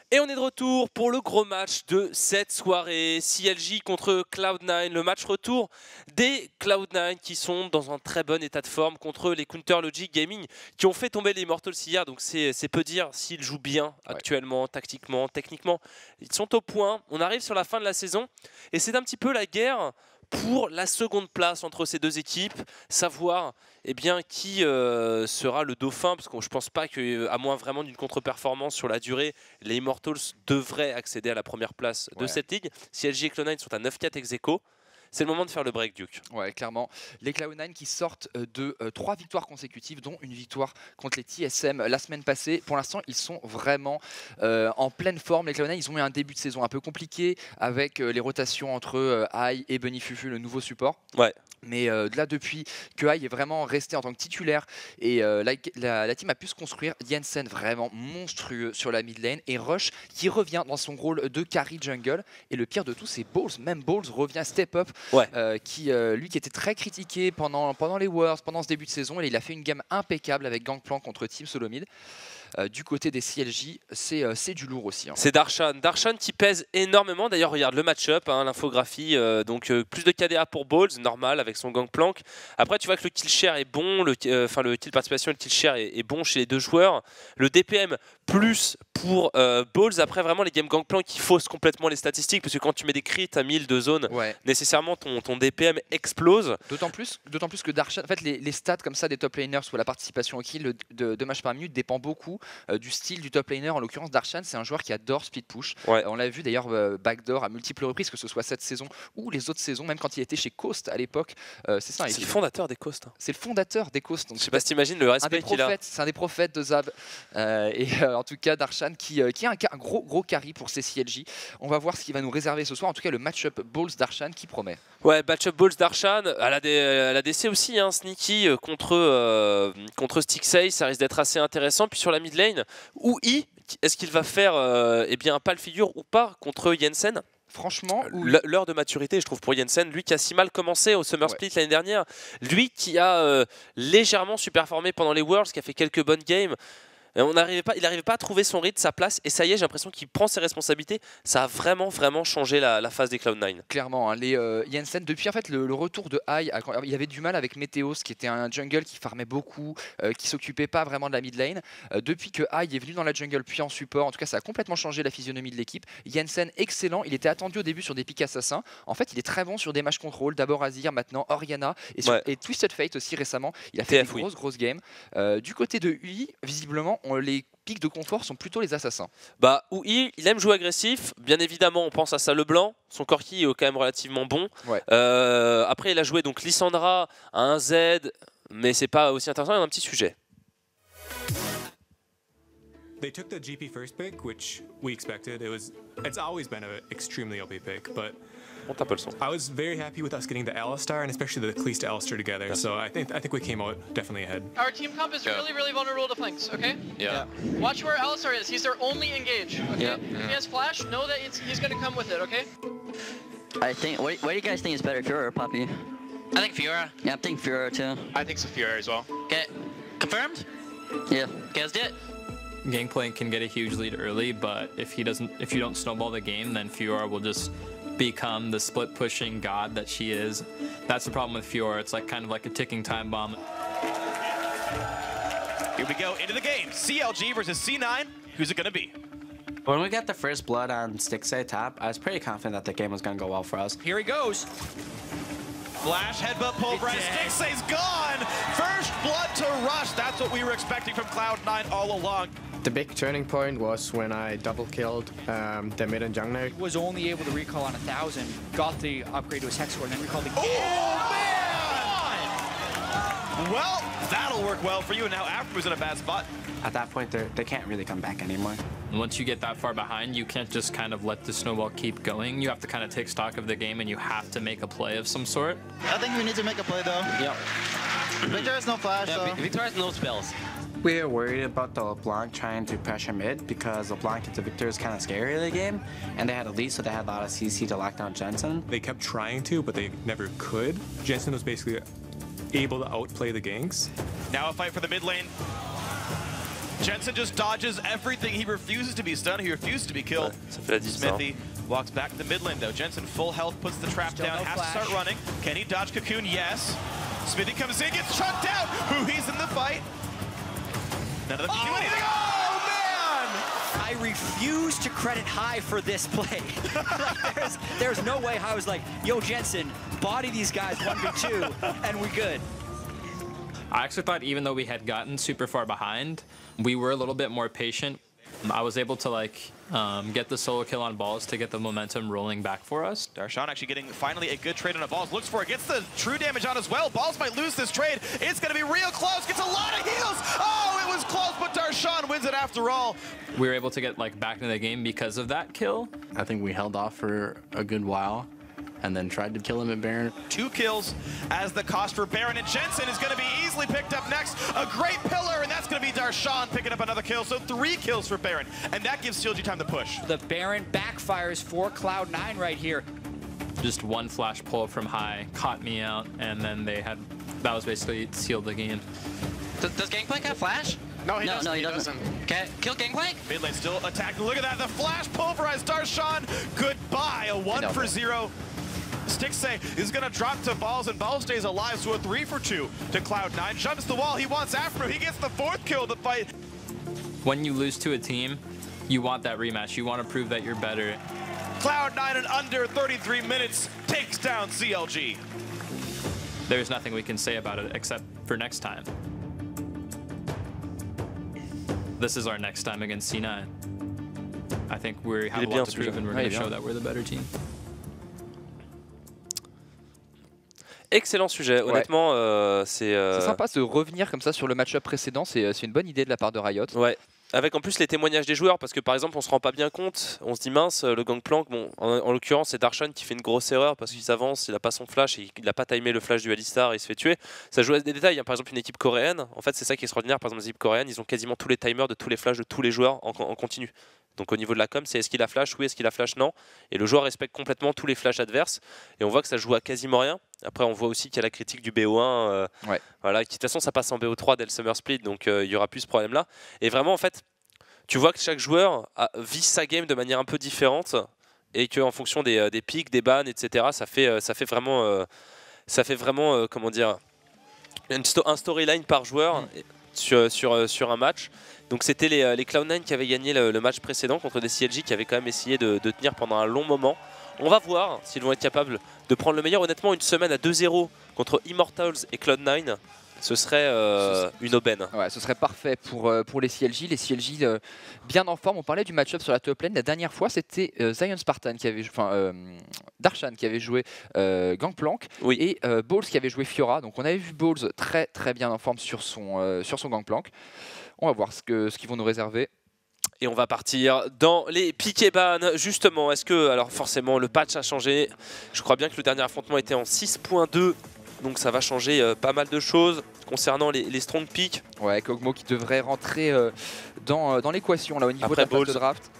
Et on est de retour pour le gros match de cette soirée, CLJ contre Cloud9, le match retour des Cloud9 qui sont dans un très bon état de forme contre les Counter Logic Gaming qui ont fait tomber les Immortals hier, donc c'est peu dire s'ils jouent bien actuellement, tactiquement, techniquement. Ils sont au point, on arrive sur la fin de la saison et c'est un petit peu la guerre pour la seconde place entre ces deux équipes, savoir qui sera le dauphin, parce que je ne pense pas qu'à moins vraiment d'une contre-performance sur la durée, les Immortals devraient accéder à la première place de cette ligue. CLJ et Cloud9 sont à 9-4 ex-aequo. C'est le moment de faire le break, Duke. Ouais, clairement. Les Cloud9 qui sortent de 3 victoires consécutives, dont une victoire contre les TSM la semaine passée. Pour l'instant, ils sont vraiment en pleine forme. Les Cloud9, ils ont eu un début de saison un peu compliqué avec les rotations entre AI et Bunny Fufu, le nouveau support. Ouais. Mais là, depuis que AI est vraiment resté en tant que titulaire et la team a pu se construire, Jensen vraiment monstrueux sur la mid lane et Rush qui revient dans son rôle de carry jungle. Et le pire de tout, c'est Balls. Même Balls revient step up, lui qui était très critiqué pendant les Worlds, pendant ce début de saison. Et il a fait une game impeccable avec Gangplank contre Team Solomid. Du côté des CLJ, c'est du lourd aussi. Hein. C'est Darshan qui pèse énormément. D'ailleurs, regarde le match-up, l'infographie. Plus de KDA pour Balls, normal avec son Gangplank. Après, tu vois que le kill share est bon, le kill participation et le kill share est bon chez les deux joueurs. Le DPM plus pour Balls. Après, vraiment, les games Gangplank qui faussent complètement les statistiques parce que quand tu mets des crits à 1000 de zone, nécessairement ton DPM explose. D'autant plus que Darshan, en fait, les stats comme ça des top laners ou la participation au kill de match par minute dépend beaucoup du style du top laner. En l'occurrence, Darshan, c'est un joueur qui adore split push. On l'a vu d'ailleurs backdoor à multiples reprises, que ce soit cette saison ou les autres saisons, même quand il était chez Coast à l'époque. C'est ça. C'est le fondateur des Coast. C'est le fondateur des Coast. Je sais pas si t'imagines le respect qu'il a. C'est un des prophètes de Zab. En tout cas, Darshan qui a un gros carry pour ses CLJ. On va voir ce qu'il va nous réserver ce soir. En tout cas, le match-up Balls-Darshan qui promet. Ouais, match-up Balls-Darshan. À la DC aussi, Sneaky contre Stixxay, ça risque d'être assez intéressant. Puis sur la mid lane, est-ce qu'il va faire un pâle figure ou pas contre Jensen? Franchement, l'heure de maturité, je trouve, pour Jensen, lui qui a si mal commencé au Summer Split l'année dernière, lui qui a légèrement superformé pendant les Worlds, qui a fait quelques bonnes games. Il n'arrivait pas à trouver son rythme, sa place, et ça y est, j'ai l'impression qu'il prend ses responsabilités. Ça a vraiment changé la phase des Cloud9. Clairement, les Jensen, depuis en fait le retour de AI, il avait du mal avec Meteos, qui était un jungle qui farmait beaucoup, qui s'occupait pas vraiment de la mid lane. Depuis que AI est venu dans la jungle puis en support, en tout cas ça a complètement changé la physionomie de l'équipe. Jensen, excellent, il était attendu au début sur des pics assassins. En fait, il est très bon sur des match control, d'abord Azir, maintenant Orianna, et Twisted Fate aussi récemment. Il a fait des grosses games. Du côté de UI, visiblement, les pics de confort sont plutôt les assassins. UI, il aime jouer agressif. Bien évidemment, on pense à ça Leblanc. Son corki est quand même relativement bon. Après, il a joué donc Lissandra à un Z, mais c'est pas aussi intéressant. Il y a un petit sujet. They took the GP first pick, which we expected. It's always been an extremely OP pick, but I was very happy with us getting the Alistar and especially the Khalees to Alistar together. So I think we came out definitely ahead. Our team comp is really vulnerable to flanks. Okay. Yeah. Watch where Alistar is. He's their only engage. Okay. If he has flash, know that he's going to come with it. Okay. I think. What do you guys think is better, Fiora or Poppy? I think Fiora. Yeah, I think Fiora too. I think so Fiora as well. Okay. Confirmed? Yeah. Okay, let's do it. Gangplank can get a huge lead early, but if you don't snowball the game, then Fiora will just become the split pushing god that she is. That's the problem with Fiora. It's kind of like a ticking time bomb. Here we go into the game. CLG versus C9. Who's it going to be? When we got the first blood on Stixxay top, I was pretty confident that the game was going to go well for us. Here he goes. Flash headbutt pulverized. Stixxay's gone. First blood to Rush. That's what we were expecting from Cloud9 all along. The big turning point was when I double killed the mid and jungler. Was only able to recall on 1000, got the upgrade to his hex score, and then recalled again. Oh man! Well, that'll work well for you. And now Afro's in a bad spot. At that point, they can't really come back anymore. Once you get that far behind, you can't just kind of let the snowball keep going. You have to kind of take stock of the game, and you have to make a play of some sort. I think we need to make a play though. Yeah. Victor has no flash. Yeah, Victor has no spells. We are worried about the LeBlanc trying to pressure mid because LeBlanc into Victor is kind of scary in the game, and they had a lead, so they had a lot of CC to lock down Jensen. They kept trying to, but they never could. Jensen was basically able to outplay the ganks. Now a fight for the mid lane. Jensen just dodges everything. He refuses to be stunned. He refuses to be killed. Ça fait la distance. Smithy walks back to the mid lane though. Jensen full health, puts the trap down, has to start running. Can he dodge Cocoon? Yes. Smithy comes in, gets shut down. He's in the fight. None of them can do anything. Oh man! I refuse to credit High for this play. Like, there's no way High was like, yo Jensen, body these guys 1v2 and we good. I actually thought even though we had gotten super far behind, we were a little bit more patient. I was able to like get the solo kill on Balls to get the momentum rolling back for us. Darshan actually getting finally a good trade on a Balls. Looks for it, gets the true damage on as well. Balls might lose this trade. It's going to be real close, gets a lot of heals. Oh, it was close, but Darshan wins it after all. We were able to get like back into the game because of that kill. I think we held off for a good while and then tried to kill him at Baron. 2 kills as the cost for Baron, and Jensen is going to be easily picked up next. A great pillar, and that's going to be Darshan picking up another kill. So 3 kills for Baron, and that gives CLG time to push. The Baron backfires for Cloud9 right here. Just one flash pull from High caught me out, and then they had, that was basically sealed the game. Does Gangplank have flash? No, he doesn't. Okay, kill Gangplank. Mid lane still attacking. Look at that, the flash pulverized Darshan. Goodbye, a 1 for 0. Stixxay is going to drop to Balls, and Balls stays alive, so a 3 for 2 to Cloud9. Jumps the wall, he wants Afro, he gets the 4th kill of the fight. When you lose to a team, you want that rematch. You want to prove that you're better. Cloud9 in under 33 minutes takes down CLG. There's nothing we can say about it except for next time. This is our next time against C9. I think we have a lot to prove, and we're going to show that we're the better team. Excellent sujet, honnêtement, c'est sympa de revenir comme ça sur le match-up précédent, c'est une bonne idée de la part de Riot. Ouais, avec en plus les témoignages des joueurs, parce que par exemple on se rend pas bien compte, on se dit mince, le Gangplank, bon, en l'occurrence c'est Darshan qui fait une grosse erreur parce qu'il s'avance, il a pas son flash, et il a pas timé le flash du Alistar et il se fait tuer. Ça joue à des détails, hein. Par exemple une équipe coréenne, en fait c'est ça qui est extraordinaire, par exemple les équipes coréennes, ils ont quasiment tous les timers de tous les flashs de tous les joueurs en continu. Donc au niveau de la com, c'est est-ce qu'il a flash, oui, est-ce qu'il a flash, non. Et le joueur respecte complètement tous les flashs adverses. Et on voit que ça joue à quasiment rien. Après, on voit aussi qu'il y a la critique du BO1. Voilà, qui de toute façon, ça passe en BO3 dès le Summer Split. Donc il y aura plus ce problème-là. Et vraiment, en fait, tu vois que chaque joueur vit sa game de manière un peu différente. Et qu'en fonction des pics, des bans, etc., ça fait vraiment, comment dire, un storyline par joueur sur un match. Donc c'était les Cloud9 qui avaient gagné le match précédent contre des CLG qui avaient quand même essayé de tenir pendant un long moment. On va voir s'ils vont être capables de prendre le meilleur. Honnêtement, une semaine à 2-0 contre Immortals et Cloud9, ce serait une aubaine. Ouais, ce serait parfait pour les CLG. Les CLG bien en forme. On parlait du match-up sur la top lane. La dernière fois, c'était Zion Spartan qui avait, Darshan qui avait joué Gangplank et Balls qui avait joué Fiora. Donc on avait vu Balls très très bien en forme sur son Gangplank. On va voir ce qu'ils vont nous réserver. Et on va partir dans les piques et ban, justement. Est-ce que, alors forcément, le patch a changé. Je crois bien que le dernier affrontement était en 6.2. Donc ça va changer pas mal de choses concernant les strong picks. Ouais, Kog'Maw qui devrait rentrer dans l'équation là au niveau après de la phase de draft.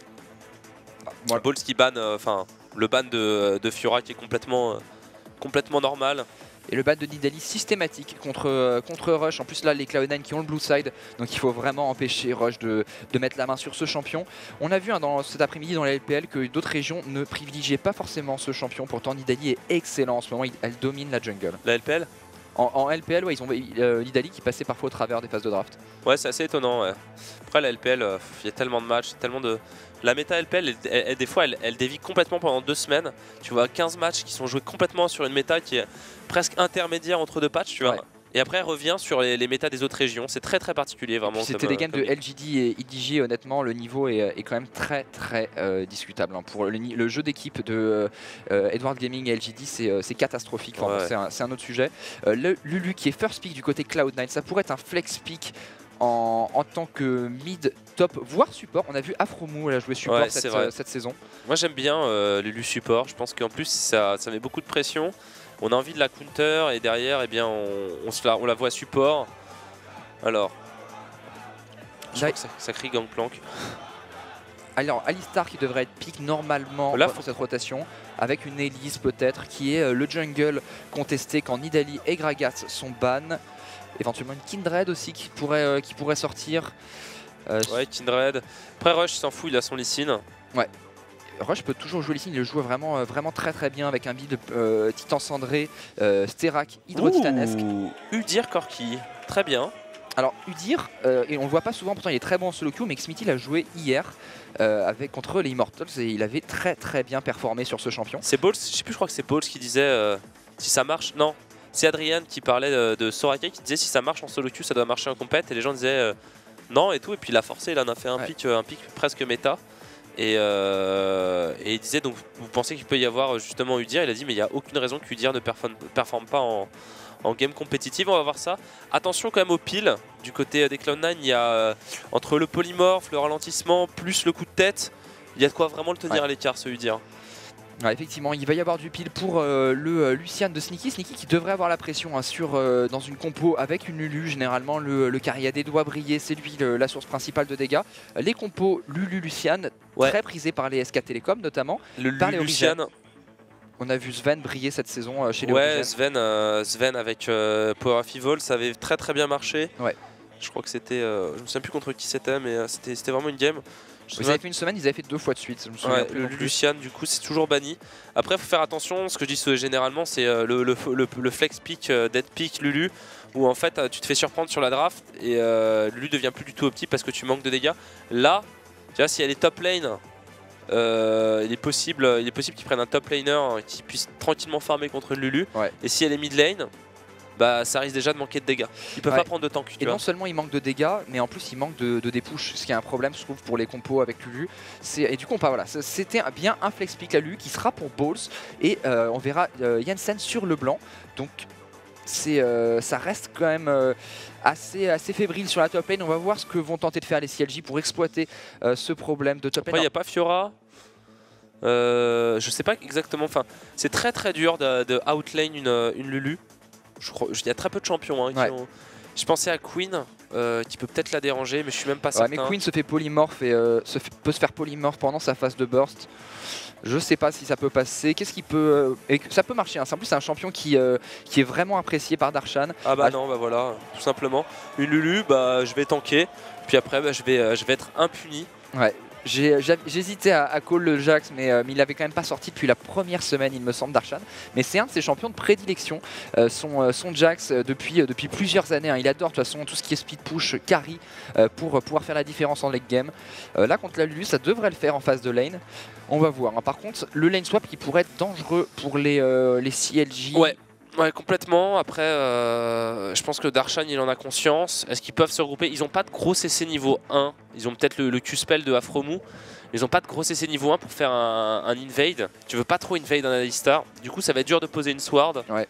Voilà. Balls qui ban, le ban de Fiora qui est complètement normal. Et le ban de Nidalee systématique contre Rush. En plus là les Cloud9 qui ont le blue side. Donc il faut vraiment empêcher Rush de mettre la main sur ce champion. On a vu cet après-midi dans la LPL que d'autres régions ne privilégiaient pas forcément ce champion. Pourtant Nidalee est excellent en ce moment, elle domine la jungle. La LPL en LPL, ouais, ils ont Nidalee qui passait parfois au travers des phases de draft. Ouais, c'est assez étonnant. Ouais. Après la LPL, il y a tellement de matchs, tellement de... La méta LPL, des fois, elle dévie complètement pendant 2 semaines. Tu vois 15 matchs qui sont joués complètement sur une méta qui est presque intermédiaire entre 2 patchs, tu vois. Et après, elle revient sur les métas des autres régions. C'est très très particulier, vraiment. C'était des games de LGD et EDG, honnêtement, le niveau est quand même très très discutable. Hein. Pour le jeu d'équipe de Edward Gaming et LGD, c'est catastrophique. Enfin, c'est un autre sujet. Lulu qui est first pick du côté Cloud9, ça pourrait être un flex pick. En tant que mid, top, voire support. On a vu Afromu, elle a joué support cette saison. Moi j'aime bien Lulu support, je pense qu'en plus ça met beaucoup de pression. On a envie de la counter et derrière eh bien, on la voit support. Alors, je crois que ça crie Gangplank. Alors Alistar qui devrait être pick normalement pour cette rotation, avec une Elise peut-être, qui est le jungle contesté quand Nidalee et Gragas sont ban. Éventuellement une Kindred aussi qui pourrait sortir. Ouais, Kindred. Après Rush, il s'en fout, il a son Lee Sin. Ouais. Rush peut toujours jouer Lee Sin, il le joue vraiment, vraiment très bien avec un build Titan Cendré, Sterak, Hydro-Titanesque. Udyr Corki, très bien. Alors Udyr, et on le voit pas souvent, pourtant il est très bon en solo queue, mais Xmithie l'a joué hier contre les Immortals et il avait très bien performé sur ce champion. C'est Balls, je sais plus, je crois que c'est Balls qui disait si ça marche, non. C'est Adrian qui parlait de Soraka qui disait si ça marche en solo queue ça doit marcher en compète et les gens disaient non et tout et puis il a forcé, il en a fait un pic presque méta et il disait donc vous pensez qu'il peut y avoir justement Udyr, il a dit mais il n'y a aucune raison qu'Udyr ne performe pas en game compétitive, on va voir ça. Attention quand même aux piles, du côté des Cloud9 il y a entre le polymorphe, le ralentissement plus le coup de tête, il y a de quoi vraiment le tenir à l'écart ce Udyr. Ouais, effectivement, il va y avoir du pile pour le Lucian de Sneaky. Sneaky qui devrait avoir la pression hein, dans une compo avec une Lulu. Généralement, le Cariadé doit briller, c'est lui la source principale de dégâts. Les compos Lulu-Lucian, très prisés par les SK Telecom notamment. Par les Lucian. On a vu Sven briller cette saison chez les Origins. Sven avec Power of Evil, ça avait très bien marché. Ouais. Je crois que c'était, je me souviens plus contre qui c'était, mais c'était vraiment une game. Ils avaient fait une semaine, ils avaient fait 2 fois de suite. Je me souviens le Lucian, du coup, c'est toujours banni. Après, il faut faire attention. Ce que je dis généralement, c'est le flex pick, dead pick Lulu, où en fait, tu te fais surprendre sur la draft et Lulu devient plus du tout opti parce que tu manques de dégâts. Là, tu vois, si elle est top lane, il est possible qu'ils prennent un top laner qui puisse tranquillement farmer contre une Lulu. Et si elle est mid lane, bah, ça risque déjà de manquer de dégâts. Ils peuvent pas prendre de tank. Et non seulement il manque de dégâts, mais en plus il manque de dépush, ce qui est un problème je trouve pour les compos avec Lulu. Et du coup voilà, c'était bien un flex pick à Lulu qui sera pour Balls et on verra Jensen sur le blanc. Donc ça reste quand même assez fébrile sur la top lane. On va voir ce que vont tenter de faire les CLJ pour exploiter ce problème de top lane. Après il n'y a pas Fiora. Je sais pas exactement, enfin c'est très dur de outlane une Lulu. Il y a très peu de champions hein, qui ont... Je pensais à Queen qui peut peut-être la déranger mais je suis même pas certain. Mais Queen se fait polymorphe et peut se faire polymorphe pendant sa phase de burst. Je sais pas si ça peut passer. Qu'est-ce qui peut... ça peut marcher hein. En plus c'est un champion qui est vraiment apprécié par Darshan. Ah bah non bah voilà tout simplement. Une Lulu bah je vais tanker puis après bah, je vais être impuni. Ouais. J'hésitais à call le Jax, mais il avait quand même pas sorti depuis la première semaine, il me semble, Darshan. Mais c'est un de ses champions de prédilection, son Jax depuis plusieurs années. Hein. Il adore de toute façon tout ce qui est speed push, carry, pour pouvoir faire la différence en late game. Là, contre la Lulu, ça devrait le faire en phase de lane. On va voir. Hein. Par contre, le lane swap qui pourrait être dangereux pour les CLJ. Ouais, complètement. Après, je pense que Darshan, il en a conscience. Est-ce qu'ils peuvent se regrouper? Ils n'ont pas de gros CC niveau 1. Ils ont peut-être le Q-Spell de Afromou. Ils n'ont pas de gros CC niveau 1 pour faire un invade. Tu veux pas trop invade un Alistar. Du coup, ça va être dur de poser une Sword. Ouais.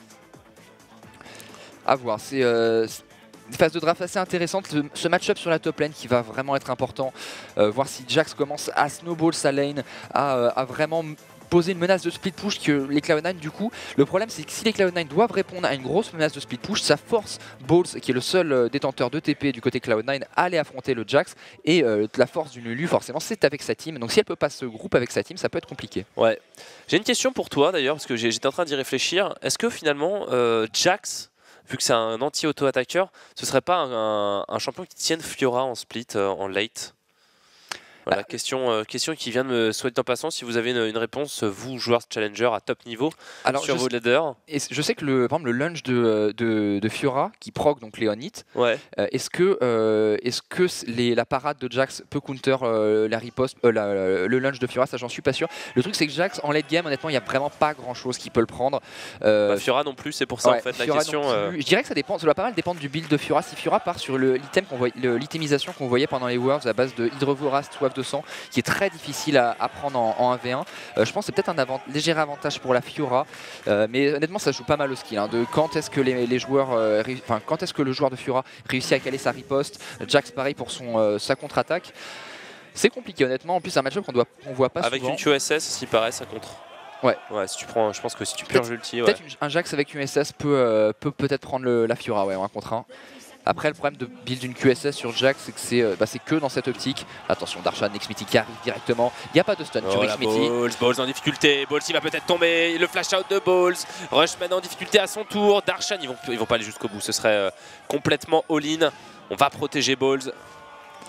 À voir. C'est une phase de draft assez intéressante. Ce match-up sur la top lane qui va vraiment être important. Voir si Jax commence à snowball sa lane, à vraiment... poser une menace de split push que les Cloud9 du coup. Le problème c'est que si les Cloud9 doivent répondre à une grosse menace de split push, ça force Balls qui est le seul détenteur de TP du côté Cloud9 à aller affronter le Jax et la force d'une Lulu forcément c'est avec sa team. Donc si elle peut pas se groupe avec sa team ça peut être compliqué. Ouais. J'ai une question pour toi d'ailleurs parce que j'étais en train d'y réfléchir. Est-ce que finalement Jax, vu que c'est un anti-auto-attaqueur, ce serait pas un champion qui tienne Fiora en split en late? Voilà, question qui vient de me souhaiter en passant. Si vous avez une réponse, vous, joueurs challenger à top niveau, sur vos leaders. Et je sais que par exemple, le lunge de Fiora, qui proc donc Léonit, est-ce que la parade de Jax peut counter la riposte, le lunge de Fiora? Ça, j'en suis pas sûr. Le truc, c'est que Jax, en late game, honnêtement, il n'y a vraiment pas grand-chose qui peut le prendre. Fiora non plus, c'est pour ça en fait Fiora la question. Je dirais que ça doit pas mal dépendre du build de Fiora. Si Fiora part sur l'itemisation qu'on voyait pendant les Worlds à base de Hydrovorast, Soif de sang, qui est très difficile à prendre en 1v1. Je pense que c'est peut-être un léger avantage pour la Fiora, mais honnêtement ça joue pas mal au skill hein, de quand est-ce que les joueurs, quand est-ce que le joueur de Fiora réussit à caler sa riposte. Jax pareil pour sa contre-attaque. C'est compliqué honnêtement. En plus c'est un match-up qu'on voit pas avec souvent. Avec une QSS, s'il paraît, ça contre. Ouais, si tu prends, je pense que si tu purges l'ulti, peut-être un Jax avec une USS peut peut-être prendre la Fiora en 1 contre 1. Après le problème de build une QSS sur Jax c'est que c'est que dans cette optique. Attention Darshan, Xmithie qui arrive directement. Il n'y a pas de stun sur Xmithie. Balls en difficulté, Balls il va peut-être tomber, le flash out de Balls. Rush maintenant en difficulté à son tour. Darshan ils vont pas aller jusqu'au bout, ce serait complètement all-in. On va protéger Balls.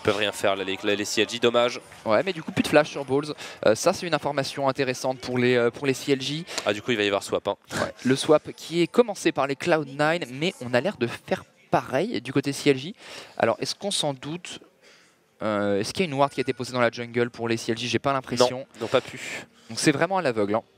Ils peuvent rien faire là, les CLJ, dommage. Ouais, mais du coup plus de flash sur Balls. Ça c'est une information intéressante pour les CLJ. Ah du coup il va y avoir swap. Hein. Ouais, le swap qui est commencé par les Cloud9, mais on a l'air de faire pareil du côté CLJ. Alors est-ce qu'on s'en doute? Est-ce qu'il y a une ward qui a été posée dans la jungle pour les CLJ? J'ai pas l'impression. Non, pas pu. Donc c'est vraiment à l'aveugle. Hein.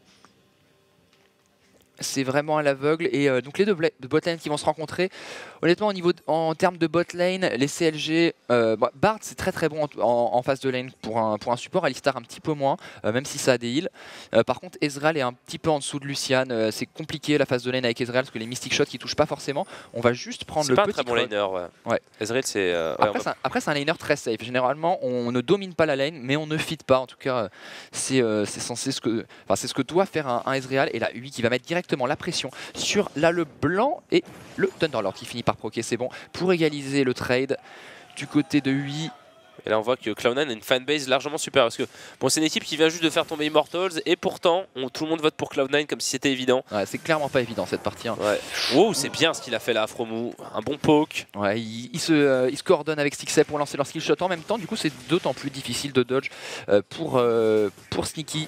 C'est vraiment à l'aveugle et donc les deux botlane qui vont se rencontrer. Honnêtement en termes de botlane, les CLG, Bard c'est très bon en phase de lane pour un support, Alistar un petit peu moins, même si ça a des heals. Par contre Ezreal est un petit peu en dessous de Lucian, c'est compliqué la phase de lane avec Ezreal parce que les Mystic Shots qui touchent pas forcément. On va juste prendre le petit. C'est pas un très bon laner, ouais. Ezreal c'est. Après c'est un laner très safe. Généralement on ne domine pas la lane, mais on ne feed pas. En tout cas c'est censé ce que doit faire un Ezreal et là lui qui va mettre directement la pression sur le blanc et le Thunderlord qui finit par proquer, c'est bon pour égaliser le trade du côté de UI. Et là on voit que Cloud9 a une fanbase largement supérieure parce que bon, c'est une équipe qui vient juste de faire tomber Immortals et pourtant tout le monde vote pour Cloud9 comme si c'était évident. Ouais, c'est clairement pas évident cette partie. Hein. Ouais. Wow, c'est bien ce qu'il a fait là, Afromou, un bon poke. Ouais, il se coordonne avec Stixxay pour lancer leur skill shot en même temps, du coup c'est d'autant plus difficile de dodge pour Sneaky.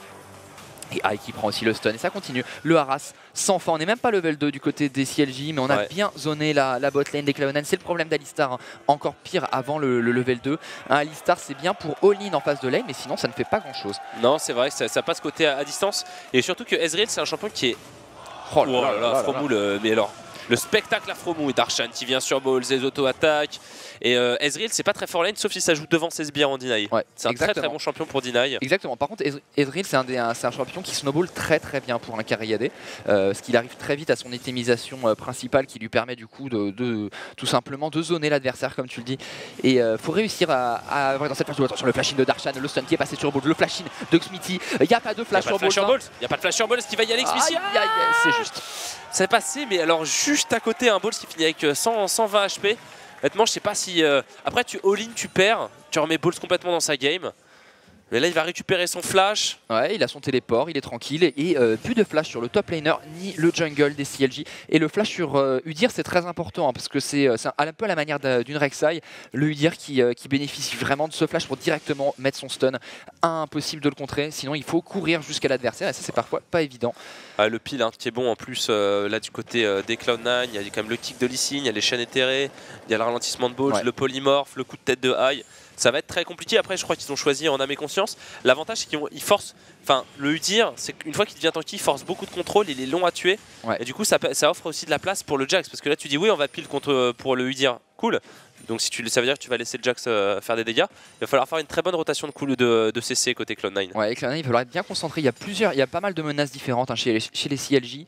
Et Aïe qui prend aussi le stun et ça continue. Le harass sans fin, on n'est même pas level 2 du côté des CLJ, mais on a bien zoné la bot lane des Cloud9. C'est le problème d'Alistar, hein. Encore pire avant le level 2. Alistar c'est bien pour all-in en phase de lane, mais sinon ça ne fait pas grand chose. Non, c'est vrai que ça passe côté à distance. Et surtout que Ezreal c'est un champion qui est... Oh là là, Afromou, mais alors... Le spectacle Afromou et Darshan qui vient sur Balls, les auto-attaques. Et Ezreal, c'est pas très fort lane, sauf si ça joue devant ses sbires en deny. Ouais, c'est un très bon champion pour deny. Exactement. Par contre, Ezreal, c'est un champion qui snowball très bien pour un carry AD. Parce qu'il arrive très vite à son itemisation principale qui lui permet du coup de tout simplement de zoner l'adversaire, comme tu le dis. Et faut réussir à avoir dans cette phase. Attention, le flash-in de Darshan, le stun qui est passé sur Balls, le flash-in de Xmity. Il n'y a pas de flash sur Balls. Il n'y a pas de flash sur Balls, qui va y aller Xmity. C'est juste. C'est passé, mais alors juste à côté un Balls qui finit avec 120 HP. Honnêtement, je sais pas si... Après, tu all-in, tu perds, tu remets Balls complètement dans sa game. Mais là, il va récupérer son flash. Ouais, il a son téléport, il est tranquille. Et plus de flash sur le top laner, ni le jungle des CLJ. Et le flash sur Udyr, c'est très important, hein, parce que c'est un peu à la manière d'une Rek'Sai. Le Udyr qui bénéficie vraiment de ce flash pour directement mettre son stun. Impossible de le contrer, sinon il faut courir jusqu'à l'adversaire. Et ça, c'est parfois pas évident. Le peel hein, qui est bon en plus, là du côté des Cloud9, il y a quand même le kick de Lee Sin, il y a les chaînes éthérées, il y a le ralentissement de Balls, le polymorphe, le coup de tête de Aïe. Ça va être très compliqué. Après, je crois qu'ils ont choisi en âme et conscience. L'avantage, c'est qu'ils forcent. Enfin, le Udyr, c'est qu'une fois qu'il devient tanky, il force beaucoup de contrôle. Il est long à tuer. Ouais. Et du coup, ça offre aussi de la place pour le Jax. Parce que là, tu dis oui, on va pile pour le Udyr. Cool. Donc, ça veut dire que tu vas laisser le Jax faire des dégâts. Il va falloir faire une très bonne rotation de CC côté Cloud9. Ouais, avec Cloud9, il va falloir être bien concentré. Il y a pas mal de menaces différentes hein, chez les CLJ.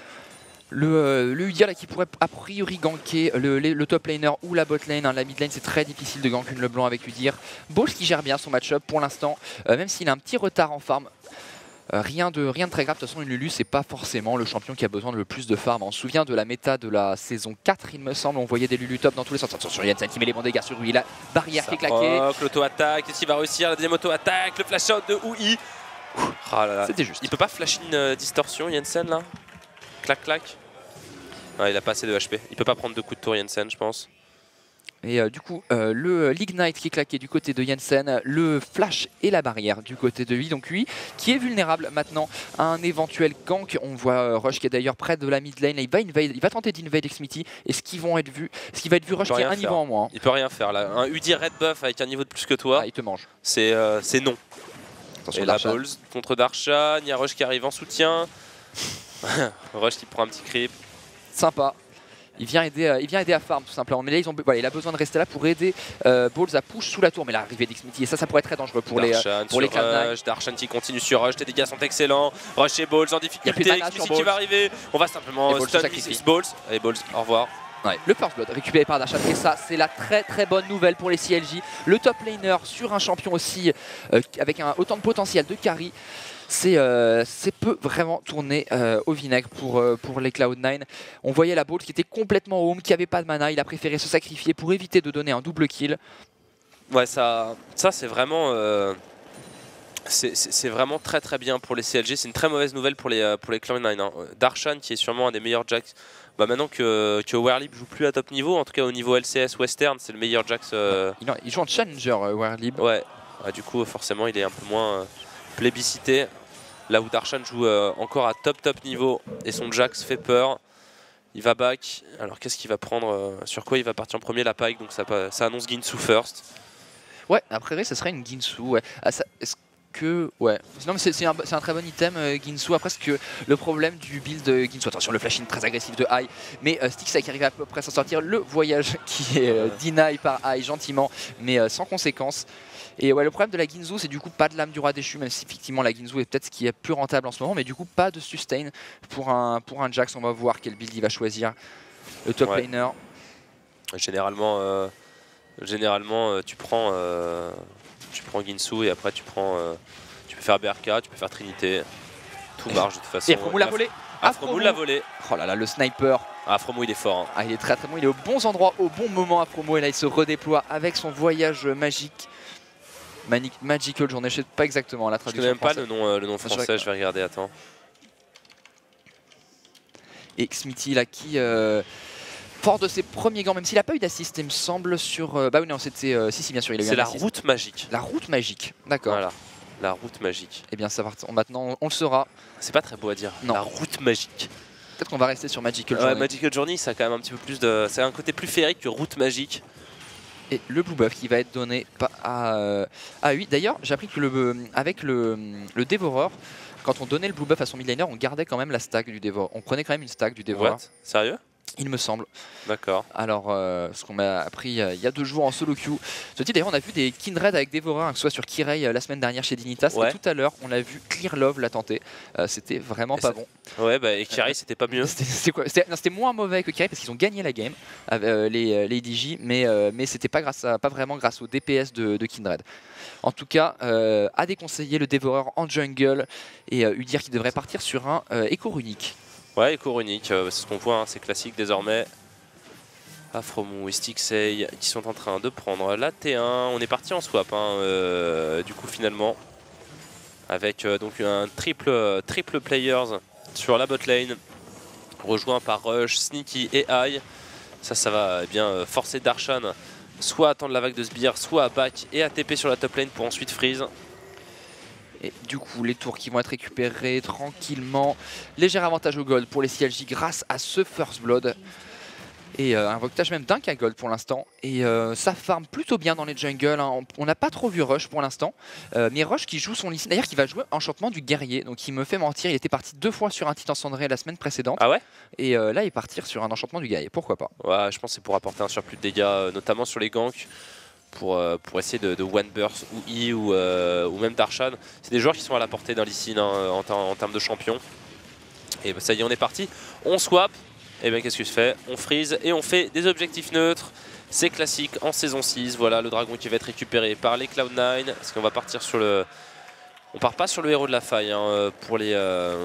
Le Udyr là, qui pourrait a priori ganker le top laner ou la bot lane, hein. La mid lane c'est très difficile de gank une LeBlanc avec Udyr. Balls qui gère bien son match-up pour l'instant, même s'il a un petit retard en farm. Rien de très grave, de toute façon une Lulu c'est pas forcément le champion qui a besoin de le plus de farm. On se souvient de la méta de la saison 4 il me semble, on voyait des Lulu top dans tous les sens. Attention Jensen qui met les bons dégâts sur lui, la barrière qui est claquée. L'auto-attaque, est-ce qu'il va réussir la deuxième auto-attaque, le flash out de UI. C'était juste. Il peut pas flash une distorsion Jensen là. Clac clac. Ouais, il a pas assez de HP, il peut pas prendre 2 coups de tour Jensen je pense. Et du coup, l'Ignite qui est claqué du côté de Jensen, le Flash et la barrière du côté de lui. Donc lui, qui est vulnérable maintenant à un éventuel gank. On voit Rush qui est d'ailleurs près de la mid lane. Il va tenter d'invade Xmity. Et ce qui va être vu Rush qui a un niveau en moins. Il peut rien faire là. Un Udyr red buff avec un niveau de plus que toi. Il te mange. C'est non. Attention, et la Balls contre Darshan. Il y a Rush qui arrive en soutien. Rush qui prend un petit creep. Sympa. Il vient aider à farm tout simplement. Mais là, il a besoin de rester là pour aider Balls à push sous la tour. Mais l'arrivée d'Xmity, et ça pourrait être très dangereux pour les Cloud9. Darshan qui continue sur Rush, tes dégâts sont excellents. Rush et Balls en difficulté, Xmity qui va arriver. On va simplement stun Balls. Allez Balls, au revoir. Ouais, le First Blood récupéré par Darshan, et ça c'est la très bonne nouvelle pour les CLJ. Le top laner sur un champion aussi avec autant de potentiel de carry. C'est peut vraiment tourner au vinaigre pour les Cloud9. On voyait la Balls qui était complètement home, qui n'avait pas de mana. Il a préféré se sacrifier pour éviter de donner un double kill. Ouais, ça c'est vraiment C'est vraiment très bien pour les CLG. C'est une très mauvaise nouvelle pour les Cloud9. Hein. Darshan, qui est sûrement un des meilleurs Jax. Bah maintenant que Werlib joue plus à top niveau, en tout cas au niveau LCS Western, c'est le meilleur Jax. Il joue en Challenger, Werlib. Ouais, du coup forcément il est un peu moins plébiscité. Là où Darshan joue encore à top niveau et son Jax fait peur. Il va back. Alors qu'est-ce qu'il va prendre sur quoi il va partir en premier? La Pike, donc ça annonce Ginsu first. Ouais, après ça serait une Ginsu. Ouais. Est-ce que ouais, non mais c'est un très bon item Ginsu. Après que le problème du build Ginsu, attention le flashing très agressif de Hai, mais Stixxay qui arrive à peu près à s'en sortir, le voyage qui est deny par Hai gentiment mais sans conséquence. Et ouais, le problème de la Ginsu, c'est du coup pas de l'âme du roi déchu, même si effectivement la Ginsu est peut-être ce qui est plus rentable en ce moment, mais du coup pas de sustain pour un Jax. On va voir quel build il va choisir, le top laner. Généralement tu prends Ginsu et après tu peux faire BRK, tu peux faire Trinité, tout marche de toute façon. Et Afromou l'a volé. Afromou l'a volé. Oh là là, le sniper. Afromou il est fort. Hein. Ah, il est très bon, il est aux bons endroits, au bon moment Afromou, et là il se redéploie avec son voyage magique. Magical Journey, je sais pas exactement la traduction. Je connais même pas le nom français, je vais regarder, attends. Et Xmithie là qui, fort de ses premiers gants, même s'il a pas eu d'assist il me semble sur... bah oui non c'était... si bien sûr il a eu un assist. C'est la route magique. La route magique, d'accord. Voilà, la route magique. Et bien ça va, maintenant on le saura. C'est pas très beau à dire, non. La route magique. Peut-être qu'on va rester sur Magical Journey. Magical Journey ça a quand même un petit peu plus de... C'est un côté plus féerique que route magique. Et le blue buff qui va être donné à oui, d'ailleurs j'ai appris que avec le dévoreur, quand on donnait le blue buff à son mid laner, on gardait quand même la stack du dévoreur. On prenait quand même une stack du dévoreur. What? Sérieux? Il me semble. D'accord. Alors, ce qu'on m'a appris il y a 2 jours en solo queue. D'ailleurs, on a vu des Kindred avec Dévoreur, que ce soit sur Kirei la semaine dernière chez Dignitas. Et tout à l'heure, on a vu Clear Love la tenter. C'était vraiment pas bon. Ouais, bah, et Kirei, c'était pas mieux. C'était moins mauvais que Kirei parce qu'ils ont gagné la game, les DJ, mais c'était pas vraiment grâce au DPS de Kindred. En tout cas, à déconseiller le Dévoreur en jungle et Udyr qui devrait partir sur un écho runique. Ouais, écho runique, c'est ce qu'on voit, hein, c'est classique désormais. Afromou et Stixxay qui sont en train de prendre la T1. On est parti en swap, hein, du coup finalement. Avec donc un triple players sur la bot lane. Rejoint par Rush, Sneaky et Hai. Ça va bien forcer Darshan soit à attendre la vague de sbire, soit à back et à TP sur la top lane pour ensuite freeze. Et du coup, les tours qui vont être récupérés tranquillement. Léger avantage au gold pour les CLJ grâce à ce First Blood. Et un voltage même d'un K gold pour l'instant. Et ça farm plutôt bien dans les jungles. Hein. On n'a pas trop vu Rush pour l'instant. Mais Rush qui joue son Lee Sin, d'ailleurs qui va jouer Enchantement du Guerrier. Donc il me fait mentir, il était parti 2 fois sur un Titan Cendré la semaine précédente. Ah ouais? Et là il est parti sur un Enchantement du Guerrier, pourquoi pas? Ouais, je pense que c'est pour apporter un surplus de dégâts, notamment sur les ganks. Pour essayer de one burst ou E ou même Darshan. C'est des joueurs qui sont à la portée d'un Lee Sin hein, en termes de champion. Et bah, ça y est, on est parti. On swap. Et bien qu'est-ce que je fais? On freeze et on fait des objectifs neutres. C'est classique en saison 6. Voilà le dragon qui va être récupéré par les Cloud9. Parce qu'on va partir sur le... On part pas sur le héros de la faille hein, pour les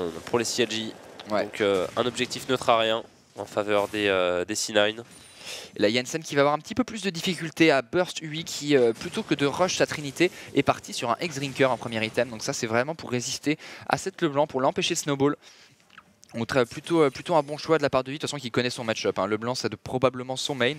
CLJ. Ouais. Donc un objectif neutre à rien en faveur des C9. Et là, Jensen qui va avoir un petit peu plus de difficulté à burst UI qui, plutôt que de rush sa Trinité, est parti sur un X-Drinker en premier item. Donc ça, c'est vraiment pour résister à cette Leblanc, pour l'empêcher de snowball. On traite plutôt un bon choix de la part de lui, de toute façon qui connaît son match-up. Hein. Leblanc, c'est probablement son main.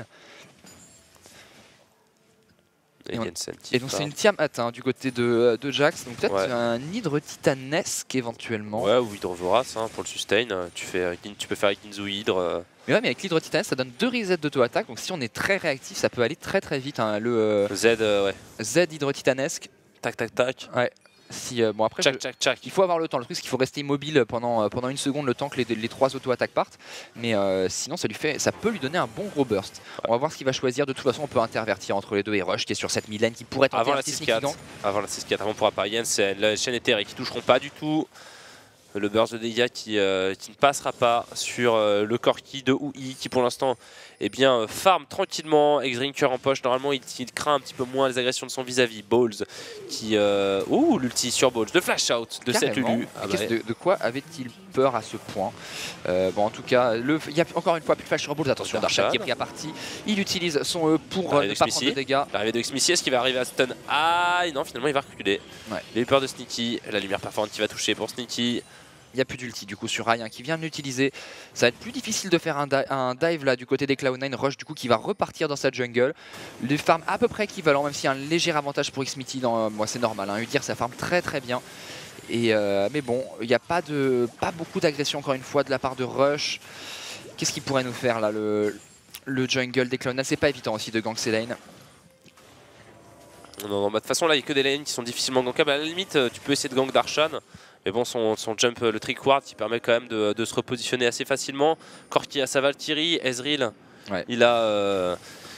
Et donc c'est une Tiamat hein, du côté de Jax, donc peut-être un hydre titanesque éventuellement. Ouais, ou hydre vorace hein, pour le sustain, tu peux faire avec Ginsu hydre. Mais ouais, mais avec l'hydre titanesque ça donne 2 resets d'auto-attaque, donc si on est très réactif ça peut aller très vite. Hein, le Z, ouais. Z hydre titanesque. Tac tac tac. Ouais. Si, bon après, il faut avoir le temps. Le truc c'est qu'il faut rester immobile pendant 1 seconde le temps que les 3 auto-attaques partent. Mais sinon ça peut lui donner un bon gros burst. Ouais. On va voir ce qu'il va choisir. De toute façon on peut intervertir entre les deux. Et Rush qui est sur cette mid lane qui pourrait être avant la 6-4. Avant la 6-4, avant on pourra pas. Jensen, la chaîne éthérée qui toucheront pas du tout. Le burst de dégâts qui ne passera pas sur le Corki de Ui qui pour l'instant farm tranquillement. X-Drinker en poche, normalement il craint un petit peu moins les agressions de son vis-à-vis. Balls qui... l'ulti sur Balls, de flash out de cette Lulu. De quoi avait-il peur à ce point? Bon, en tout cas, il y a encore une fois plus de flash sur Balls. Attention, Darshan qui est pris à partie. Il utilise son E pour ne pas prendre de dégâts. L'arrivée de Xmissi, est-ce qu'il va arriver à stun? Ah non, finalement il va reculer. Il a eu peur de Sneaky, la lumière perforante qui va toucher pour Sneaky. Il n'y a plus d'ulti du coup sur Rai qui vient de l'utiliser. Ça va être plus difficile de faire un dive là du côté des Cloud9. Rush du coup qui va repartir dans sa jungle. Les farms à peu près équivalents, même s'il y a un léger avantage pour Xmitty. Moi c'est normal, Udyr ça farm très très bien. Et, mais bon, il n'y a pas beaucoup d'agression encore une fois de la part de Rush. Qu'est-ce qu'il pourrait nous faire là le jungle des Cloud9? C'est pas évident aussi de gank ces lanes. Non, de toute façon là il n'y a que des lanes qui sont difficilement gankables. À la limite tu peux essayer de gank Darshan. Mais bon, son jump, le trick ward, qui permet quand même de se repositionner assez facilement. Corki a sa Valkyrie, Ezreal, il a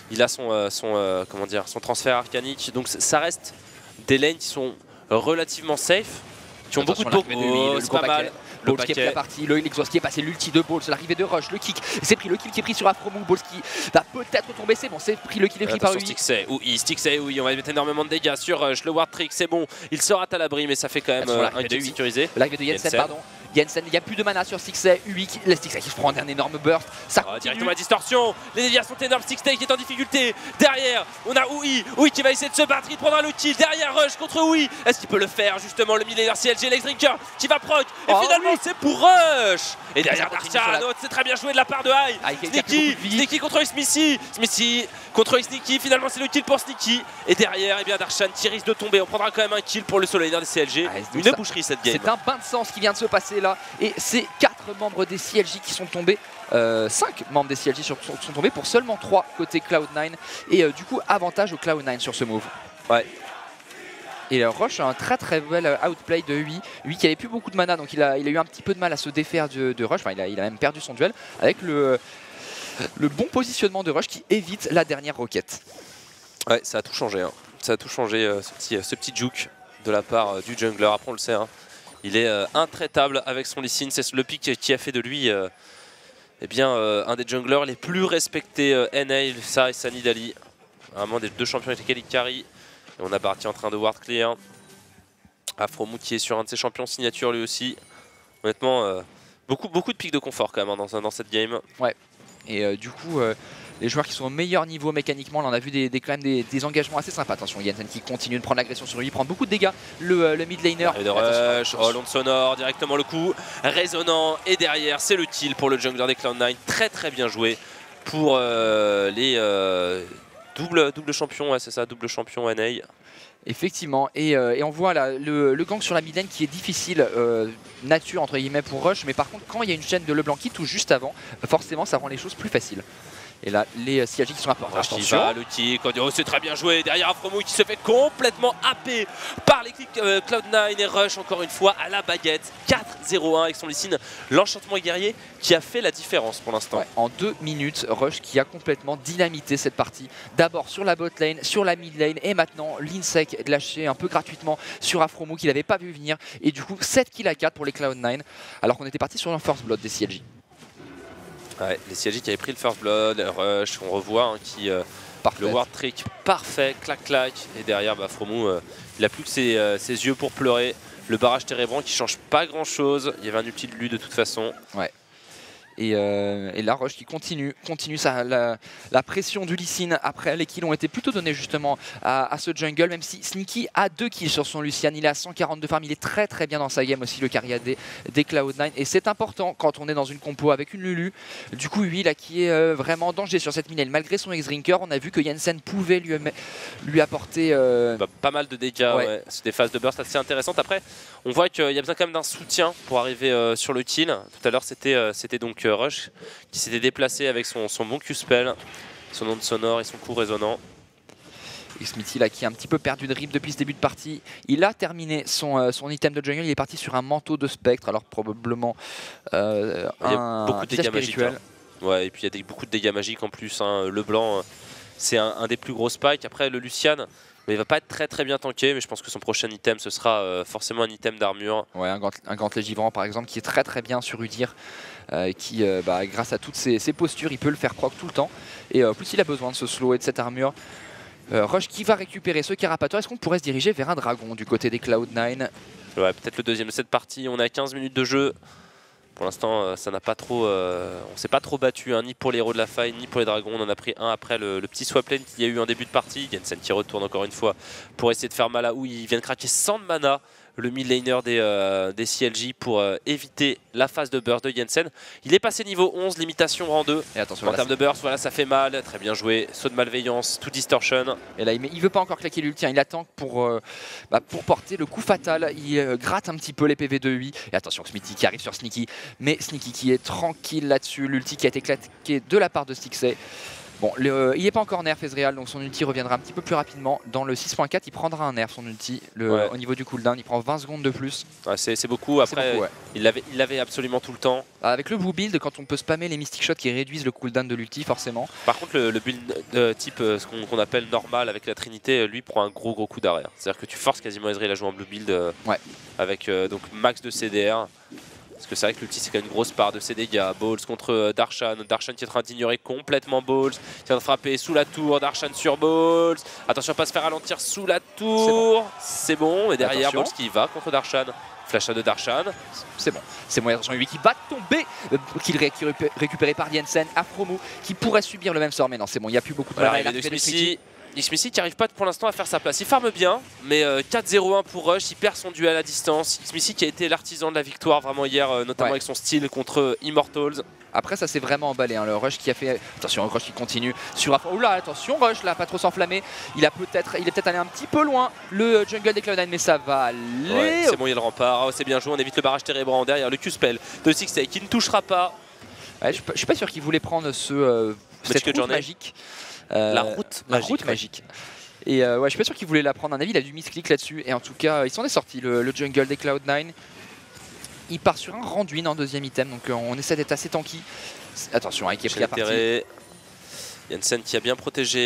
son transfert arcanique. Donc ça reste des lanes qui sont relativement safe, qui ont beaucoup de poke. C'est pas mal. Balls qui est pris à partie, le Exhaust qui est passé, l'ulti de Balls, l'arrivée de Rush, le kick, c'est pris le kill qui est pris sur Afromu, Balls qui va peut-être tomber, c'est bon, c'est pris le kill est pris par lui. Stixay, oui, on va mettre énormément de dégâts sur Rush, le Ward Trick, c'est bon, il sera à l'abri, mais ça fait quand même un kill sécurisé. L'arrivée de Jensen, pardon. Jensen, il n'y a plus de mana sur Stixay, le Stixay qui se prend un énorme burst, ça directement à distorsion, les déviations sont énormes, Stixay qui est en difficulté, derrière on a Ui qui va essayer de se battre, il prendra le kill, derrière Rush contre Ui, est-ce qu'il peut le faire justement, le millénaire CLG, l'X-Drinker qui va proc, et finalement c'est pour Rush. Et derrière Darshan, c'est très bien joué de la part de Hai. Sneaky contre Xmissi, Smithy contre Sneaky, finalement c'est le kill pour Sneaky. Et derrière, Darshan qui risque de tomber, on prendra quand même un kill pour le solo laner des CLG. Une boucherie cette game. C'est un bain de sens qui vient de se passer là. Et c'est 4 membres des CLG qui sont tombés. 5 membres des CLG sont tombés pour seulement 3 côté Cloud9. Et du coup, avantage au Cloud9 sur ce move. Et Rush a un très bel outplay de Ui qui avait plus beaucoup de mana, donc il a eu un petit peu de mal à se défaire de Rush. Enfin, il a même perdu son duel avec le bon positionnement de Rush qui évite la dernière roquette. Ouais, ça a tout changé. Ça a tout changé, ce petit juke de la part du jungler. Après, on le sait, il est intraitable avec son Lee Sin. C'est le pick qui a fait de lui un des junglers les plus respectés. NA, ça et Sunny Dali. Vraiment des 2 champions avec lesquels il carry. Et on a Barty en train de ward clear. Afromu qui est sur un de ses champions signature lui aussi. Honnêtement, beaucoup de pics de confort quand même dans cette game. Ouais. Et du coup, les joueurs qui sont au meilleur niveau mécaniquement, là on a vu quand même des engagements assez sympas. Attention, Jensen qui continue de prendre l'agression sur lui, il prend beaucoup de dégâts. Le mid laner. De Rush, l'onde sonore, directement le coup résonnant. Et derrière, c'est le kill pour le jungler des Cloud9. Très bien joué pour les... double champion, c'est ça, double champion NA. Effectivement, et on voit là le gank sur la mid lane qui est difficile, nature entre guillemets pour Rush, mais par contre quand il y a une chaîne de LeBlanc qui touche juste avant, forcément ça rend les choses plus faciles. Et là, les CLG qui sont à portée. Attention, le kick, c'est très bien joué. Derrière Afromu qui se fait complètement happer par les clics Cloud9 et Rush encore une fois à la baguette. 4-0-1 avec son Lee Sin, l'enchantement guerrier qui a fait la différence pour l'instant. En 2 minutes, Rush qui a complètement dynamité cette partie. D'abord sur la bot lane, sur la mid lane et maintenant l'Insec lâché un peu gratuitement sur Afromu qu'il n'avait pas vu venir. Et du coup, 7 kills à 4 pour les Cloud9 alors qu'on était parti sur un first blood des CLG. Ouais, les CLG qui avaient pris le first blood, Rush, on revoit le ward trick parfait, clac. Et derrière, Afromu, il a plus que ses yeux pour pleurer. Le barrage Térébrant qui change pas grand chose. Il y avait un ulti de lui de toute façon. Ouais. Et là, Rush qui continue la pression du Lee Sin. Après, les kills ont été plutôt donnés justement à ce jungle, même si Sneaky a 2 kills sur son Lucian. Il est à 142 farm, il est très bien dans sa game aussi, le carry AD des Cloud9. Et c'est important quand on est dans une compo avec une Lulu. Du coup, lui, là, qui est vraiment en danger sur cette mid lane. Malgré son X-Drinker, on a vu que Jensen pouvait lui apporter... pas mal de dégâts, ouais. C'est des phases de burst assez intéressantes. Après, on voit qu'il y a besoin quand même d'un soutien pour arriver sur le kill. Tout à l'heure, c'était donc Rush qui s'était déplacé avec son bon Q-spell, son onde sonore et son coup résonnant. Et Smithy là qui a un petit peu perdu de rip depuis ce début de partie. Il a terminé son item de jungle, il est parti sur un manteau de spectre, alors probablement il y a beaucoup de dégâts magiques. Ouais, et puis il y a beaucoup de dégâts magiques en plus. Le blanc, c'est un des plus gros spikes. Après le Lucian Mais il va pas être très bien tanké, mais je pense que son prochain item ce sera forcément un item d'armure. Ouais, un gantelet givrant par exemple qui est très bien sur Udyr, qui grâce à toutes ses postures il peut le faire proc tout le temps. Et en plus il a besoin de ce slow et de cette armure. Rush qui va récupérer ce Carapator. Est-ce qu'on pourrait se diriger vers un dragon du côté des Cloud9? Ouais, peut-être le deuxième de cette partie. On est à 15 minutes de jeu. Pour l'instant, ça n'a pas trop, on s'est pas trop battu, hein, ni pour les héros de la faille, ni pour les dragons. On en a pris un après le petit swap lane qu'il y a eu en début de partie. Jensen qui retourne encore une fois pour essayer de faire mal à où il vient de craquer 100 de mana. Le mid laner des CLJ pour éviter la phase de burst de Jensen. Il est passé niveau 11, limitation rang 2. Et attention, en termes de burst, voilà, ça fait mal. Très bien joué. Saut de malveillance, tout distortion. Et là, il veut pas encore claquer l'ulti. Il attend pour porter le coup fatal. Il gratte un petit peu les PV de lui. Et attention, Smithy qui arrive sur Sneaky. Mais Sneaky qui est tranquille là-dessus. L'ulti qui a été claqué de la part de Stixxay. Bon, il n'est pas encore nerf Ezreal, donc son ulti reviendra un petit peu plus rapidement. Dans le 6.4, il prendra un nerf son ulti. Au niveau du cooldown, il prend 20 secondes de plus. Ouais, c'est beaucoup. Après, beaucoup, ouais. il l'avait absolument tout le temps. Avec le blue build, quand on peut spammer les Mystic Shots qui réduisent le cooldown de l'ulti, forcément. Par contre, le build type, ce qu'on appelle normal avec la Trinité, lui prend un gros coup d'arrêt. C'est-à-dire que tu forces quasiment Ezreal à jouer en blue build avec donc max de CDR. Parce que c'est vrai que l'ulti c'est quand même une grosse part de ses dégâts. Balls contre Darshan. Darshan qui est en train d'ignorer complètement Balls. Qui est en train de frapper sous la tour. Darshan sur Balls. Attention à pas se faire ralentir sous la tour. C'est bon. Et derrière Balls qui va contre Darshan. Flash de Darshan. C'est bon. C'est bon. Attention 8 qui va tomber. Qu'il récupéré par Jensen. Afromu qui pourrait subir le même sort. Mais non, c'est bon. Il n'y a plus beaucoup de mal. Xmissy qui n'arrive pas pour l'instant à faire sa place. Il farme bien, mais 4-0-1 pour Rush. Il perd son duel à distance. Xmissy qui a été l'artisan de la victoire vraiment hier, notamment avec son style contre Immortals. Après ça s'est vraiment emballé, hein, le Rush qui a fait... Attention, Rush qui continue sur... Oula, attention Rush là, pas trop s'enflammer. Il est peut-être allé un petit peu loin, le jungle des Cloud9, mais ça va aller. Ouais, c'est bon, il y a le rempart, c'est bien joué, on évite le barrage térébrant derrière le Q-spell de Stixxay qui ne touchera pas. Ouais, je suis pas sûr qu'il voulait prendre cette route magique. La route magique. Et ouais, je suis pas sûr qu'il voulait la prendre. À mon avis, il a du misclick là-dessus. Et en tout cas, il s'en est sorti, le jungle des Cloud9. Il part sur un Randuin en deuxième item. Donc on essaie d'être assez tanky. Attention, qui est pris à partie. Jensen qui a bien protégé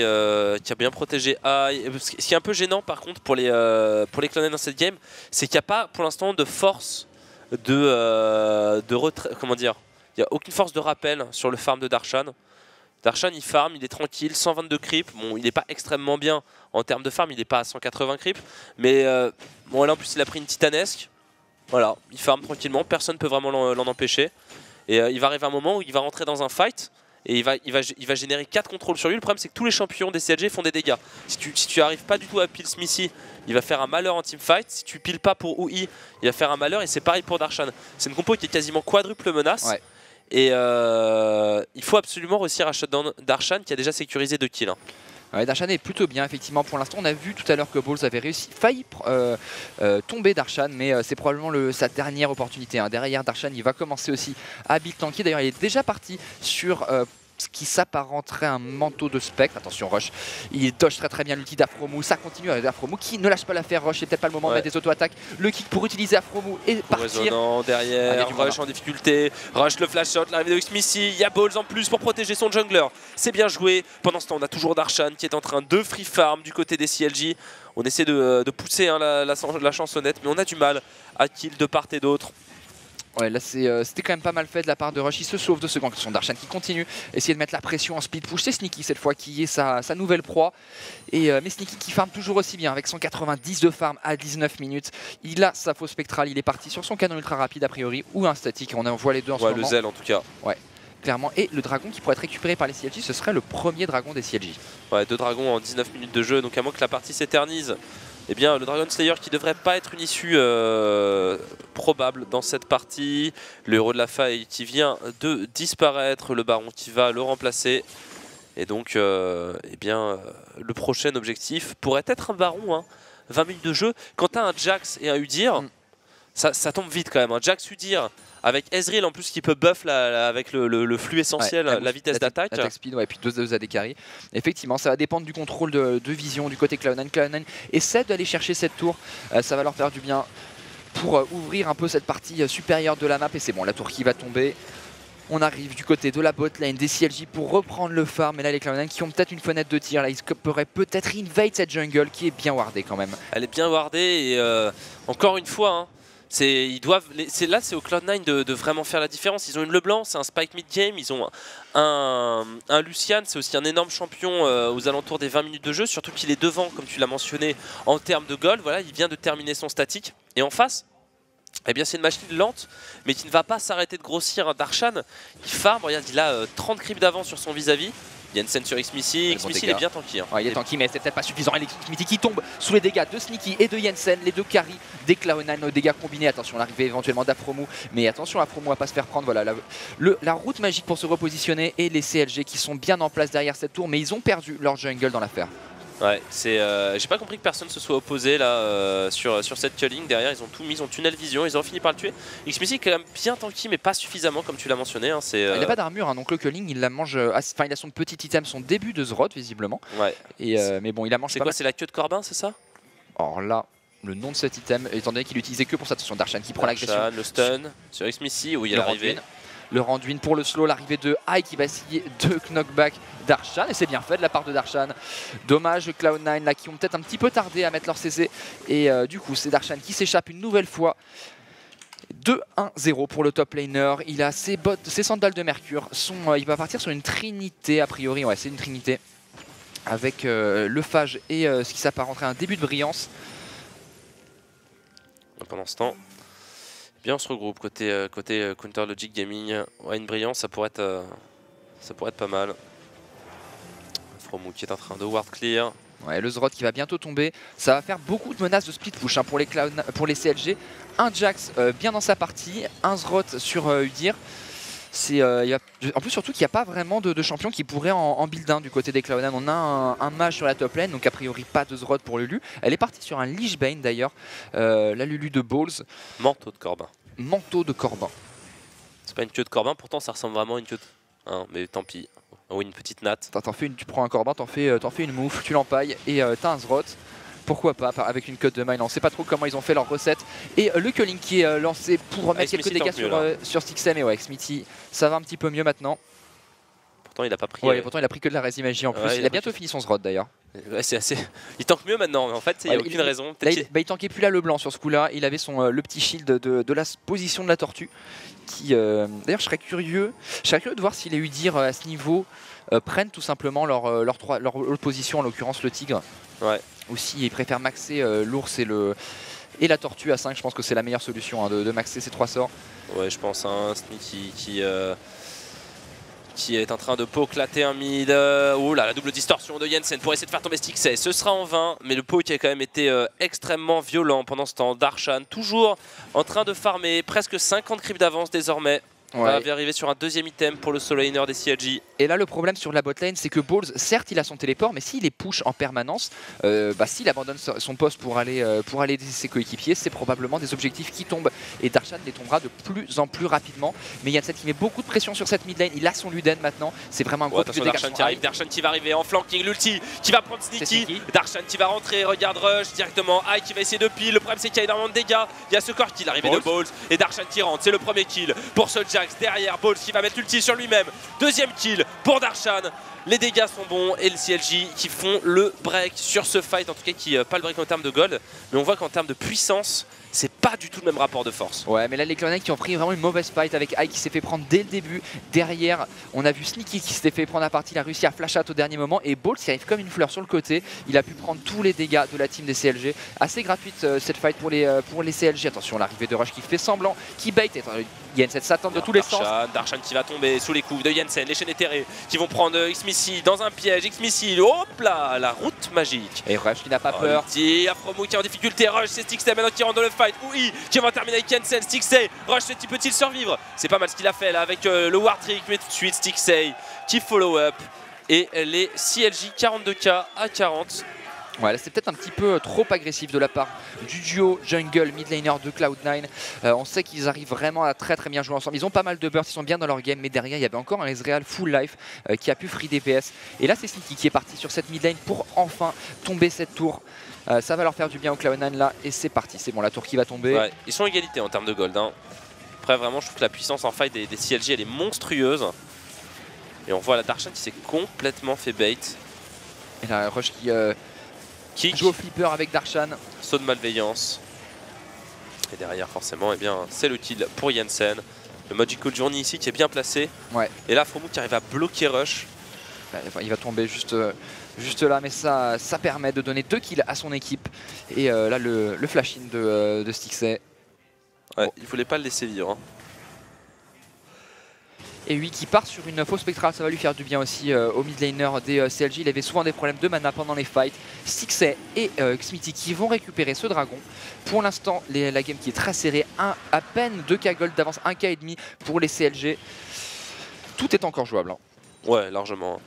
AI. Ce qui est un peu gênant par contre pour les Cloud9 dans cette game, c'est qu'il n'y a pas pour l'instant de force de retrait. Comment dire? Il n'y a aucune force de rappel sur le farm de Darshan. Darshan il farm, il est tranquille, 122 creep, bon il n'est pas extrêmement bien en termes de farm, il n'est pas à 180 creep, mais bon là en plus il a pris une titanesque, voilà, il farm tranquillement, personne ne peut vraiment l'en empêcher, et il va arriver un moment où il va rentrer dans un fight, et il va générer 4 contrôles sur lui. Le problème c'est que tous les champions des CLG font des dégâts, si tu arrives pas du tout à pile Smithy, il va faire un malheur en teamfight, si tu piles pas pour UI, il va faire un malheur, et c'est pareil pour Darshan, c'est une compo qui est quasiment quadruple menace. Ouais. Et il faut absolument réussir à shutdown Darshan qui a déjà sécurisé 2 kills. Ouais, Darshan est plutôt bien effectivement pour l'instant. On a vu tout à l'heure que Balls avait failli tomber Darshan, mais c'est probablement sa dernière opportunité. Hein. Derrière Darshan, il va commencer aussi à build tanky. D'ailleurs, il est déjà parti sur ce qui s'apparenterait à un manteau de spectre. Attention Rush, il dodge très bien l'ulti d'Afromu, ça continue avec Afromu qui ne lâche pas l'affaire. Rush, c'est peut-être pas le moment de mettre des auto-attaques. Le kick pour utiliser Afromu et partir. Résonnant derrière, Rush en difficulté. Rush le flash shot, l'arrivée de Xmissy, il y a Balls en plus pour protéger son jungler. C'est bien joué. Pendant ce temps, on a toujours Darshan qui est en train de free farm du côté des CLJ. On essaie de pousser hein, la chansonnette, mais on a du mal à kill de part et d'autre. Ouais, là c'était quand même pas mal fait de la part de Rush. Il se sauve de ce gang. Son Darshan qui continue, essayer de mettre la pression en speed push. C'est Sneaky cette fois qui est sa nouvelle proie. Mais Sneaky qui farm toujours aussi bien avec 190 de farm à 19 minutes. Il a sa fausse spectrale. Il est parti sur son canon ultra rapide a priori ou un statique. On en voit les deux en ce moment. Le zèle en tout cas. Ouais. Clairement. Et le dragon qui pourrait être récupéré par les CLJ, ce serait le premier dragon des CLJ. Ouais, 2 dragons en 19 minutes de jeu. Donc à moins que la partie s'éternise, eh bien, le Dragon Slayer qui devrait pas être une issue probable dans cette partie. Le héros de la faille qui vient de disparaître. Le baron qui va le remplacer. Et donc, eh bien, le prochain objectif pourrait être un baron. Hein. 20 minutes de jeu. Quand tu as un Jax et un Udyr, ça tombe vite quand même. Un Jax Udyr avec Ezreal en plus qui peut buff avec le flux essentiel, la vitesse d'attaque. L'attaque speed, ouais, et puis 2 AD carry. Effectivement, ça va dépendre du contrôle de vision du côté Cloud9. Cloud9 essaie d'aller chercher cette tour, ça va leur faire du bien pour ouvrir un peu cette partie supérieure de la map. Et c'est bon, la tour qui va tomber. On arrive du côté de la bot lane des CLJ pour reprendre le farm. Et là, les Cloud9 qui ont peut-être une fenêtre de tir. Là, ils pourraient peut-être invade cette jungle qui est bien wardée quand même. Elle est bien wardée et encore une fois, hein, là, c'est au Cloud9 de vraiment faire la différence. Ils ont une LeBlanc, c'est un Spike mid-game. Ils ont un Lucian, c'est aussi un énorme champion aux alentours des 20 minutes de jeu. Surtout qu'il est devant, comme tu l'as mentionné, en termes de gold. Voilà, il vient de terminer son statique. Et en face, eh bien c'est une machine lente mais qui ne va pas s'arrêter de grossir. Darshan il farm, regarde, il a 30 creeps d'avance sur son vis-à-vis. Jensen sur Xmissy, Xmissy il est bien tanky. Hein. Ouais, il est tanky mais c'est peut-être pas suffisant. Xmissy qui tombe sous les dégâts de Sneaky et de Jensen, les deux carries des Cloud9 aux dégâts combinés. Attention l'arrivée éventuellement d'Afromu, mais attention Afromu va pas se faire prendre. Voilà la route magique pour se repositionner et les CLG qui sont bien en place derrière cette tour mais ils ont perdu leur jungle dans l'affaire. Ouais, j'ai pas compris que personne se soit opposé là sur cette culling. Derrière ils ont tout mis, ils ont tunnel vision, ils ont fini par le tuer. Xmissy est quand même bien tanky mais pas suffisamment comme tu l'as mentionné. Hein, il n'a pas d'armure hein, donc le culling il la mange, enfin il a son petit item, son début de Zrod visiblement. Ouais. Et, mais bon il la mange c'est pas quoi, mal. c'est la queue de Corbin c'est ça? Or là, le nom de cet item, étant donné qu'il l'utilisait que pour ça, attention Darshan qui prend l'agression. Le stun sur Xmissy où il y a l'arrivée. Le Randuin pour le slow, l'arrivée de Hai qui va essayer de knockback Darshan et c'est bien fait de la part de Darshan. Dommage Cloud9 là qui ont peut-être un petit peu tardé à mettre leur CC et du coup c'est Darshan qui s'échappe une nouvelle fois. 2-1-0 pour le top laner, il a ses bottes, ses sandales de mercure, il va partir sur une trinité a priori, ouais c'est une trinité avec le phage et ce qui s'apparenterait à un début de brillance. Pendant ce temps, bien on se regroupe côté Counter Logic Gaming. Ouais, une brillance ça pourrait être pas mal. Afromu qui est en train de ward clear. Ouais, le Zrod qui va bientôt tomber. Ça va faire beaucoup de menaces de split push hein, pour les CLG. Un Jax bien dans sa partie, un Zrod sur Udyr. En plus surtout qu'il n'y a pas vraiment de champion qui pourrait en build 1 du côté des Cloud9. On a un mage sur la top lane, donc a priori pas de Zrod pour Lulu. Elle est partie sur un Lich Bane d'ailleurs, la Lulu de Balls. Manteau de Corbin. Manteau de Corbin. C'est pas une queue de Corbin, pourtant ça ressemble vraiment à une queue de... Hein, mais tant pis. Oh, une petite natte. Tu prends un Corbin, t'en fais une moufle, tu l'empailles et t'as un Zrod. Pourquoi pas avec une cut de mine, on sait pas trop comment ils ont fait leur recette. Et le culling qui est lancé pour remettre quelques dégâts sur Stixem. Et ouais, Xmissy, ça va un petit peu mieux maintenant. Pourtant il a pas pris. Ouais, pourtant il a pris que de la résimagie en plus. Il a bientôt fini son Zrod d'ailleurs. Ouais, c'est assez... Il tank mieux maintenant, mais en fait il n'y a aucune raison. Là, il tankait plus là le blanc sur ce coup là, il avait le petit shield de la position de la tortue. D'ailleurs je serais curieux de voir si les Udyr à ce niveau prennent tout simplement leur autre position, en l'occurrence le tigre. Ouais. Ou s'ils préfèrent maxer l'ours et la tortue à 5, je pense que c'est la meilleure solution hein, de maxer ces 3 sorts. Ouais, je pense à un Sneaky qui est en train de poclater un mid. Oh là, la double distorsion de Jensen pour essayer de faire tomber Stixey. Ce sera en vain, mais le pot qui a quand même été extrêmement violent pendant ce temps. Darshan toujours en train de farmer, presque 50 creeps d'avance désormais. On va arriver sur un deuxième item pour le solo laner des CLJ. Et là le problème sur la botlane c'est que Balls, certes il a son téléport mais s'il les push en permanence, s'il abandonne son poste pour aller aider ses coéquipiers, c'est probablement des objectifs qui tombent. Et Darshan les tombera de plus en plus rapidement. Mais Jensen qui met beaucoup de pression sur cette mid lane, il a son Luden maintenant, c'est vraiment un gros attention, Darshan qui arrive, Darshan qui va arriver en flanking, l'ulti qui va prendre Sneaky, Darshan qui va rentrer, regarde rush directement, Hai qui va essayer de pile, le problème c'est qu'il y a énormément de dégâts, il y a ce corps kill, l'arrivée de Balls et Darshan qui rentre, c'est le premier kill pour ce Jax derrière Balls qui va mettre l'ulti sur lui-même, deuxième kill pour Darshan, les dégâts sont bons et le CLJ qui font le break sur ce fight, en tout cas qui pas le break en termes de gold, mais on voit qu'en termes de puissance, c'est pas du tout le même rapport de force. Ouais, mais là les Cloud9 qui ont pris vraiment une mauvaise fight avec Hai qui s'est fait prendre dès le début. Derrière, on a vu Sneaky qui s'était fait prendre à partie, il a réussi à flash out au dernier moment et Balls qui arrive comme une fleur sur le côté. Il a pu prendre tous les dégâts de la team des CLG. Assez gratuite cette fight pour les CLG. Attention, l'arrivée de Rush qui fait semblant, qui bait. Jensen s'attend de tous les sens. Darshan qui va tomber sous les coups de Jensen, les chaînes éthérées qui vont prendre Xmissy dans un piège. Xmissy, hop là, la route magique. Et Rush qui n'a pas peur. Afromu qui est en difficulté, Rush c'est Stixey maintenant qui rentre dans le fight. Oui, qui va terminer avec Jensen, Stixey, Rush peut-il survivre? C'est pas mal ce qu'il a fait là avec le War Trick, mais tout de suite Stixey qui follow up. Et les CLJ 42k à 40. Ouais, là c'est peut-être un petit peu trop agressif de la part du duo jungle mid laner de Cloud9. On sait qu'ils arrivent vraiment à très bien jouer ensemble. Ils ont pas mal de burst, ils sont bien dans leur game, mais derrière il y avait encore un Ezreal full life qui a pu free DPS. Et là c'est Sneaky qui est parti sur cette mid lane pour enfin tomber cette tour. Ça va leur faire du bien au Cloud9 là et c'est parti, c'est bon la tour qui va tomber. Ouais, ils sont en égalité en termes de gold. Hein. Après vraiment je trouve que la puissance en fight des CLG elle est monstrueuse. Et on voit la Darshan qui s'est complètement fait bait. Et la Rush qui joue au flipper avec Darshan. Saut de malveillance. Et derrière forcément eh bien c'est le kill pour Jensen. Le Magical Journey ici qui est bien placé. Ouais. Et là Fromou qui arrive à bloquer Rush. Il va tomber juste là, mais ça permet de donner 2 kills à son équipe. Et là le flash in de Stixxay. Ouais, il voulait pas le laisser vivre. Hein. Et lui qui part sur une fausse spectrale, ça va lui faire du bien aussi au mid laner des CLG. Il avait souvent des problèmes de mana pendant les fights. Stixxay et Xmithie qui vont récupérer ce dragon. Pour l'instant, la game qui est très serrée. À peine 2k gold d'avance, 1k et demi pour les CLG. Tout est encore jouable. Hein. Ouais, largement.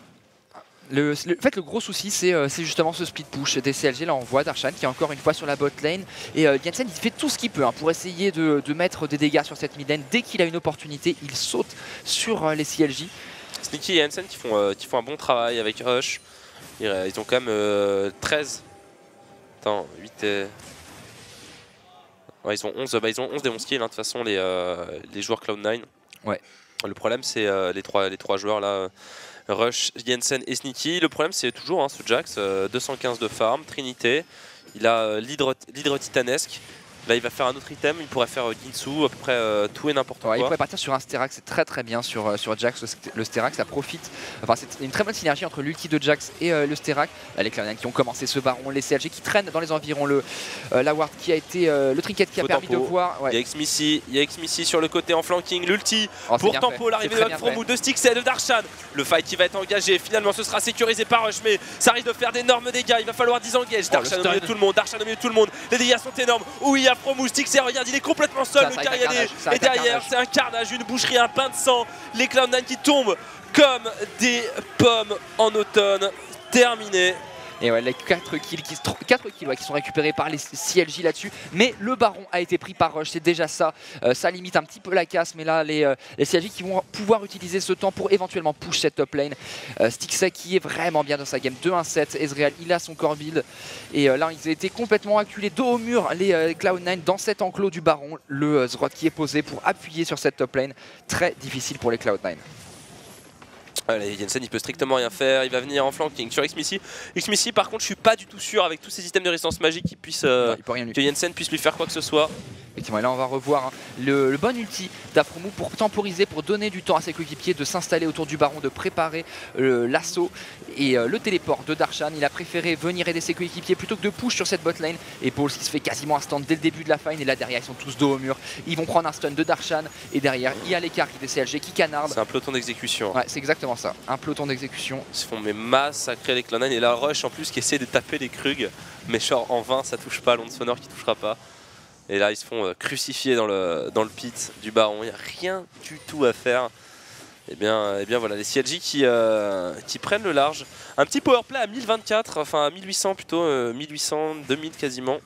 En fait, le gros souci, c'est justement ce split push des CLG. Là, on voit Darshan qui est encore une fois sur la bot lane. Et Jensen, il fait tout ce qu'il peut hein, pour essayer de mettre des dégâts sur cette mid lane. Dès qu'il a une opportunité, il saute sur les CLJ. Sneaky et Jensen qui font un bon travail avec Rush. Ils ont quand même 13. Attends, 8 et... Ouais, ils ont 11, ils ont 11 démon skills, hein, de toute façon, les joueurs Cloud9. Ouais. Le problème, c'est les trois joueurs là. Rush, Jensen et Sneaky. Le problème c'est toujours ce Jax, 215 de farm, Trinité, il a l'hydre titanesque. Là il va faire un autre item, il pourrait faire Ginsu, à peu près tout et n'importe quoi. Il pourrait partir sur un Sterak, c'est très bien sur Jax, le Sterak ça profite. Enfin c'est une très bonne synergie entre l'ulti de Jax et le Sterak. Là, les Cloud9 qui ont commencé ce baron, les CLG qui traînent dans les environs, la ward qui a été, le trinket qui a permis de voir. Ouais. Il y a Xmithie sur le côté en flanking, l'ulti pour tempo l'arrivée de Fromou, de Stixxay, de Darshan. Le fight qui va être engagé, finalement ce sera sécurisé par Rush, mais ça risque de faire d'énormes dégâts, il va falloir disengage. Darshan au milieu de tout le monde, Darshan au milieu de tout le monde, les dégâts sont énormes. Oui, il y a Fromou, Stixxay, regarde, il est complètement seul, le Cariadé. Et derrière, c'est un carnage, une boucherie, un bain de sang. Les Cloud9 qui tombent comme des pommes en automne. Terminé. Et ouais, les 4 kills qui sont récupérés par les CLJ là-dessus. Mais le baron a été pris par Rush, c'est déjà ça. Ça limite un petit peu la casse, mais là, les CLJ qui vont pouvoir utiliser ce temps pour éventuellement push cette top lane. Stixxay qui est vraiment bien dans sa game, 2-1-7. Ezreal, il a son core build. Et là, ils ont été complètement acculés dos au mur, les Cloud9, dans cet enclos du baron. Le Zrod qui est posé pour appuyer sur cette top lane. Très difficile pour les Cloud9. Allez, Jensen il peut strictement rien faire, il va venir en flanking sur Xmithie. Xmithie par contre je suis pas du tout sûr avec tous ces items de résistance magique que Jensen puisse lui faire quoi que ce soit. Effectivement, et là on va revoir le bon ulti d'Afromou pour temporiser, pour donner du temps à ses coéquipiers de s'installer autour du baron, de préparer l'assaut et le téléport de Darshan. Il a préféré venir aider ses coéquipiers plutôt que de push sur cette bot lane. Et Paul qui se fait quasiment un stand dès le début de la fight, et là derrière ils sont tous dos au mur. Ils vont prendre un stun de Darshan et derrière il y a les carries des CLG qui canardent. C'est un peloton d'exécution. Ouais, c'est exactement ça, un peloton d'exécution. Ils se font massacrer les Cloud9 et la Rush en plus qui essaie de taper les Krug. Mais genre en vain ça touche pas, l'onde sonore qui touchera pas. Et là ils se font crucifier dans le pit du baron, il n'y a rien du tout à faire. Et bien voilà, les CLJ qui prennent le large. Un petit powerplay à 1024, enfin à 1800 plutôt, 1800, 2000 quasiment.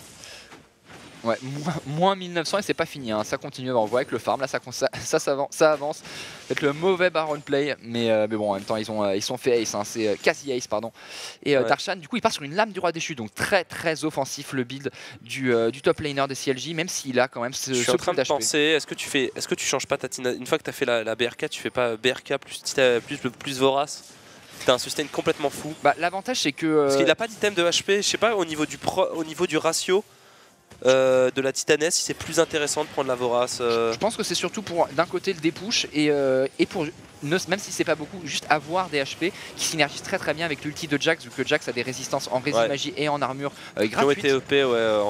Ouais, moins 1900 et c'est pas fini, hein. Ça continue, on voit avec le farm, là ça avance. Peut-être le mauvais baron play, mais bon en même temps ils sont fait ace, hein. C'est quasi ace pardon. Et Darshan du coup il part sur une lame du roi déchu, donc très offensif le build du top laner des CLJ, même s'il a quand même ce Je suis en train de penser, est-ce que tu changes pas ta Tina, une fois que tu as fait la BRK, tu fais pas BRK plus vorace? T'as un sustain complètement fou. Bah l'avantage c'est que... Parce qu'il a pas d'item de HP, je sais pas au niveau du ratio. De la titanesse, si c'est plus intéressant de prendre la vorace. Je pense que c'est surtout pour d'un côté le dépush et pour même si c'est pas beaucoup, juste avoir des HP qui synergisent très bien avec l'ulti de Jax, vu que Jax a des résistances en résine magie et en armure gratuites. Qui ont été EP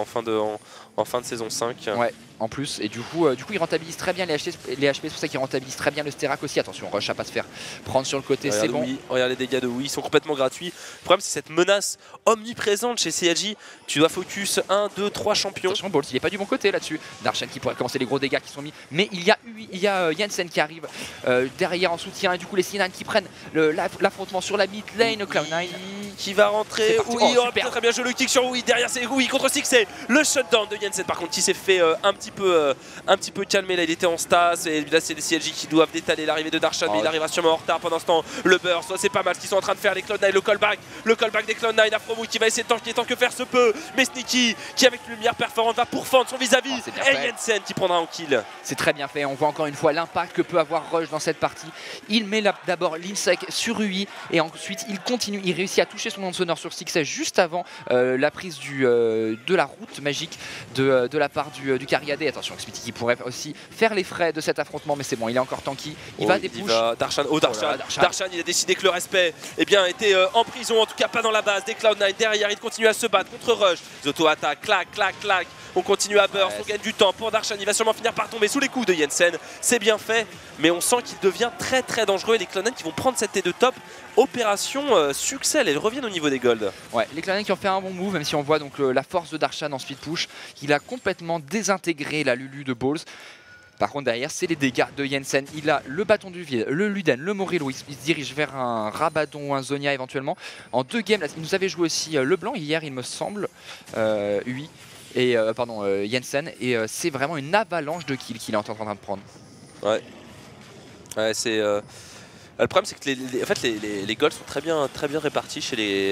en fin de saison 5. Ouais, en plus, et du coup il rentabilise très bien les HP, c'est pour ça qu'il rentabilise très bien le Sterak aussi. Attention, Rush à pas se faire prendre sur le côté, c'est bon. Regarde les dégâts de Wii, ils sont complètement gratuits. Le problème c'est cette menace omniprésente chez CLJ. Tu dois focus 1, 2, 3 champions. Attention, Bolt, il est pas du bon côté là-dessus. Darshan qui pourrait commencer les gros dégâts qui sont mis, mais il y a Jensen qui arrive derrière en soutien, et du coup les C9 qui prennent l'affrontement sur la mid lane. Cloud9 qui va rentrer. Oui, très bien joué le kick sur Wii. Derrière c'est Wii contre Stixxay. Le shutdown de Jensen par contre qui s'est fait un petit petit peu calmé. Là, il était en stas et là, c'est les CLJ qui doivent détaler l'arrivée de Darshan, mais il arrivera sûrement en retard pendant ce temps. Le burst, c'est pas mal ce qu'ils sont en train de faire les Cloud9, le callback des Cloud9, Afromou qui va essayer de tanker tant que faire se peut, mais Sneaky qui avec une lumière perforante va pourfendre son vis-à-vis et Jensen qui prendra en kill. C'est très bien fait, on voit encore une fois l'impact que peut avoir Rush dans cette partie. Il met d'abord l'Insec sur UI et ensuite il continue, il réussit à toucher son sonore sur Stixxay juste avant la prise de la route magique de la part du Cariadé. Attention, Xmiti qui pourrait aussi faire les frais de cet affrontement, mais c'est bon, il est encore tanky. Il va des push. Darshan, Darshan, il a décidé que le respect était en prison, en tout cas pas dans la base des Cloud9. Derrière, il continue à se battre contre Rush. Zoto attaque, clac, clac, clac. On continue à burst, on gagne du temps pour Darshan. Il va sûrement finir par tomber sous les coups de Jensen. C'est bien fait, mais on sent qu'il devient très très dangereux. Et les Cloud9 qui vont prendre cette T2 top. Opération succès, elles reviennent au niveau des golds. Ouais, les Cloud9 qui ont fait un bon move, même si on voit donc la force de Darshan en speed push. Il a complètement désintégré la Lulu de Balls. Par contre derrière c'est les dégâts de Jensen, il a le bâton du vide, le Luden, le Morello, il se dirige vers un Rabadon ou un Zonia éventuellement. En 2 games, là, il nous avait joué aussi le blanc hier il me semble, UI, et Jensen, et c'est vraiment une avalanche de kills qu'il est en train de prendre. Ouais, c'est... le problème c'est que en fait, les golds sont très bien répartis chez les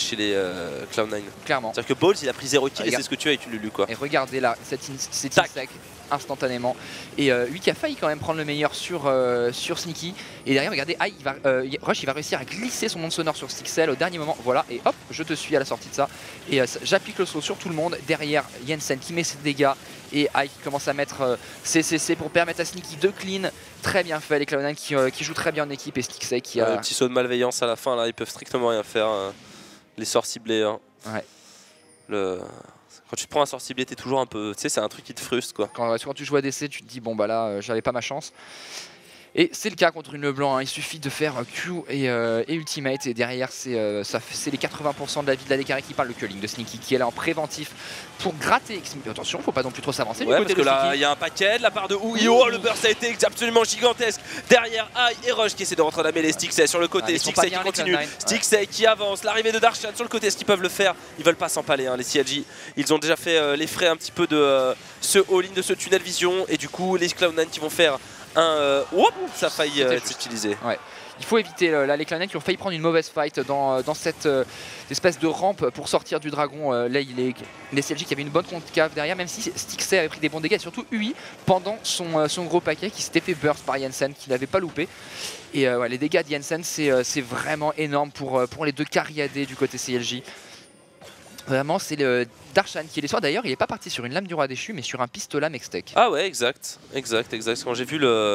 Cloud9. Clairement. C'est-à-dire que Balls il a pris 0 kill et c'est ce que tu as avec une Lulu quoi. Et regardez là, cet insec instantanément. Et lui qui a failli quand même prendre le meilleur sur Sneaky. Et derrière, regardez, Rush il va réussir à glisser son monde sonore sur Stixxay au dernier moment. Voilà, et hop, je te suis à la sortie de ça. Et j'applique le saut sur tout le monde. Derrière, Jensen qui met ses dégâts. Et Ike qui commence à mettre CCC pour permettre à Sneaky de clean. Très bien fait, les Cloud9 qui jouent très bien en équipe. Et Stixxay qui a... un petit saut de malveillance à la fin, là, ils peuvent strictement rien faire. Les sorts ciblés. Hein. Ouais. Quand tu te prends un sort ciblé, t'es toujours un peu... Tu sais, c'est un truc qui te frustre quoi. Quand tu joues à DC, tu te dis bon bah là, j'avais pas ma chance. Et c'est le cas contre une Leblanc, hein. Il suffit de faire Q et Ultimate et derrière c'est les 80% de la vie de la décarré qui parle, le culling de Sneaky qui est là en préventif pour gratter. Attention, faut pas non plus trop s'avancer. Ouais, parce que là il y a un paquet de la part de Ouyo, le burst a été absolument gigantesque. Derrière Ai et Rush qui essaie de rentrer dans la mêlée, Stixxay sur le côté, Stixxay qui continue, Stixxay qui avance, l'arrivée de Darshan sur le côté, est-ce qu'ils peuvent le faire? Ils veulent pas s'empaler, hein, les CLJ. Ils ont déjà fait les frais un petit peu de ce all-in, de ce tunnel vision et du coup les Cloud9 qui vont faire ça a failli être utilisé. Ouais. Il faut éviter les Cloud9 qui ont failli prendre une mauvaise fight dans cette espèce de rampe pour sortir du dragon. Là, les CLJ qui avaient une bonne concave derrière, même si Stixxay avait pris des bons dégâts, et surtout UI pendant son gros paquet qui s'était fait burst par Jensen, qui n'avait pas loupé. Et les dégâts de Jensen, c'est vraiment énorme pour les 2 Cariadés du côté CLJ. Vraiment, c'est le Darshan qui est les soirs. D'ailleurs, il n'est pas parti sur une lame du roi déchu, mais sur un pistolet Mextech. Ah ouais, exact. Quand j'ai vu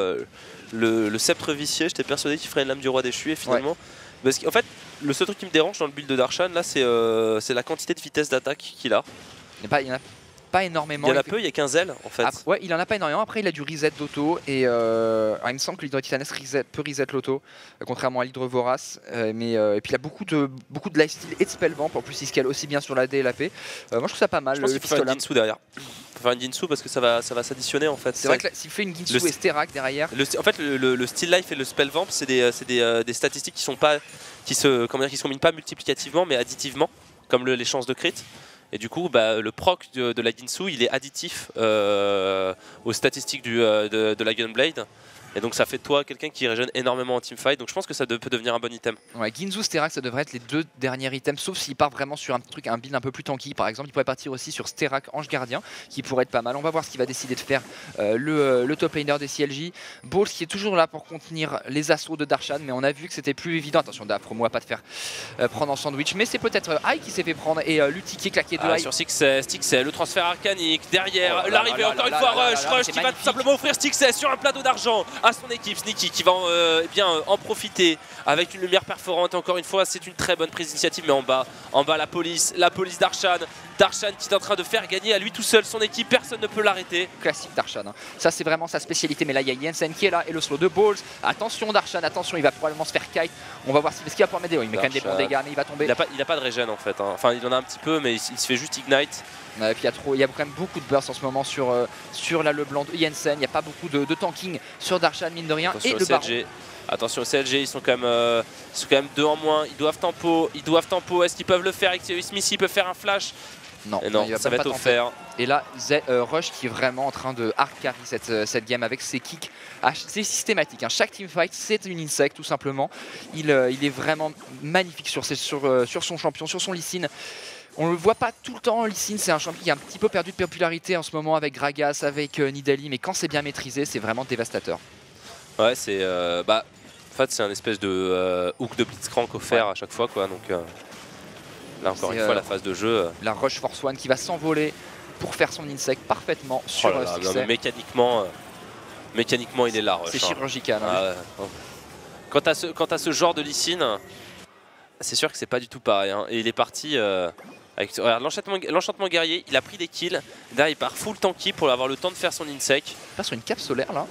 le sceptre vicié, j'étais persuadé qu'il ferait une lame du roi déchu et finalement... Ouais. Parce qu'en fait, le seul truc qui me dérange dans le build de Darshan, là, c'est la quantité de vitesse d'attaque qu'il a. Il y en a pas énormément. Il y en a peu, il y a 15 ailes en fait. Ouais, il en a pas énormément. Après, il a du reset d'auto et il me semble que l'Hydro-Titanes peut reset l'auto, contrairement à l'Hydre Vorace. Et puis il a beaucoup de lifesteal et de spellvamp. En plus, il scale aussi bien sur la D et la P. Moi, je trouve ça pas mal. Je pense qu'il faut faire une Ginsu derrière. Il faut faire une Ginsu parce que ça va s'additionner en fait. C'est vrai que s'il fait une Ginsu et Sterak derrière. En fait, le Still Life et le spellvamp, c'est des statistiques qui se combinent pas multiplicativement mais additivement, comme les chances de crit. Et du coup, le proc de la Ginsu, il est additif aux statistiques de la Gunblade. Et donc ça fait de toi quelqu'un qui régène énormément en teamfight. Donc je pense que ça peut devenir un bon item. Ouais, Ginsu, Sterak, ça devrait être les 2 derniers items, sauf s'il part vraiment sur un build un peu plus tanky. Par exemple, il pourrait partir aussi sur Sterak, Ange Gardien, qui pourrait être pas mal. On va voir ce qu'il va décider de faire le top laner des CLJ. Balls qui est toujours là pour contenir les assauts de Darshan, mais on a vu que c'était plus évident. Attention, Dafromo à pas te faire prendre en sandwich, mais c'est peut-être Ai qui s'est fait prendre et Lutti qui est claqué de Ai. Sur Stixxay, le transfert arcanique. Derrière, l'arrivée encore une fois Rush qui va tout simplement offrir Stixxay sur un plateau d'argent à son équipe. Sneaky qui va en profiter avec une lumière perforante. Encore une fois, c'est une très bonne prise d'initiative, mais en bas la police Darshan qui est en train de faire gagner à lui tout seul son équipe, personne ne peut l'arrêter. Classique Darshan, hein. Ça c'est vraiment sa spécialité, mais là il y a Jensen qui est là et le slow de Balls. Attention Darshan, attention, il va probablement se faire kite. On va voir ce qu'il va pouvoir m'aider. Il met quand même des bons dégâts, mais il va tomber. Il a pas de régène en fait, hein. Enfin il en a un petit peu, mais il se fait juste ignite. Et puis il y a quand même beaucoup de burst en ce moment sur la Leblanc de Jensen. Il n'y a pas beaucoup de tanking sur Darshan, mine de rien. Attention et le CLG. Attention au CLG, ils sont quand même 2 en moins. Ils doivent tempo. Est-ce qu'ils peuvent le faire? Xeus Missy peut faire un flash. Non, non, ça va être offert. Et là, Rush qui est vraiment en train de hard carry cette game avec ses kicks. C'est systématique, hein. Chaque teamfight c'est une insect tout simplement. Il est vraiment magnifique sur son champion, sur son Lee Sin. On le voit pas tout le temps, Lee Sin, c'est un champion qui a un petit peu perdu de popularité en ce moment avec Gragas, avec Nidalee, mais quand c'est bien maîtrisé, c'est vraiment dévastateur. Ouais, c'est en fait c'est un espèce de hook de Blitzcrank offert à chaque fois quoi. Donc là encore une fois la phase de jeu. La Rush Force One qui va s'envoler pour faire son insect parfaitement sur Stixxay. Mécaniquement il est là Rush. C'est chirurgical. Hein. Quant à ce genre de Lee Sin, c'est sûr que c'est pas du tout pareil. Hein. Et il est parti regarde l'enchantement guerrier, il a pris des kills. Là il part full tanky pour avoir le temps de faire son insect. Il passe sur une cape solaire là.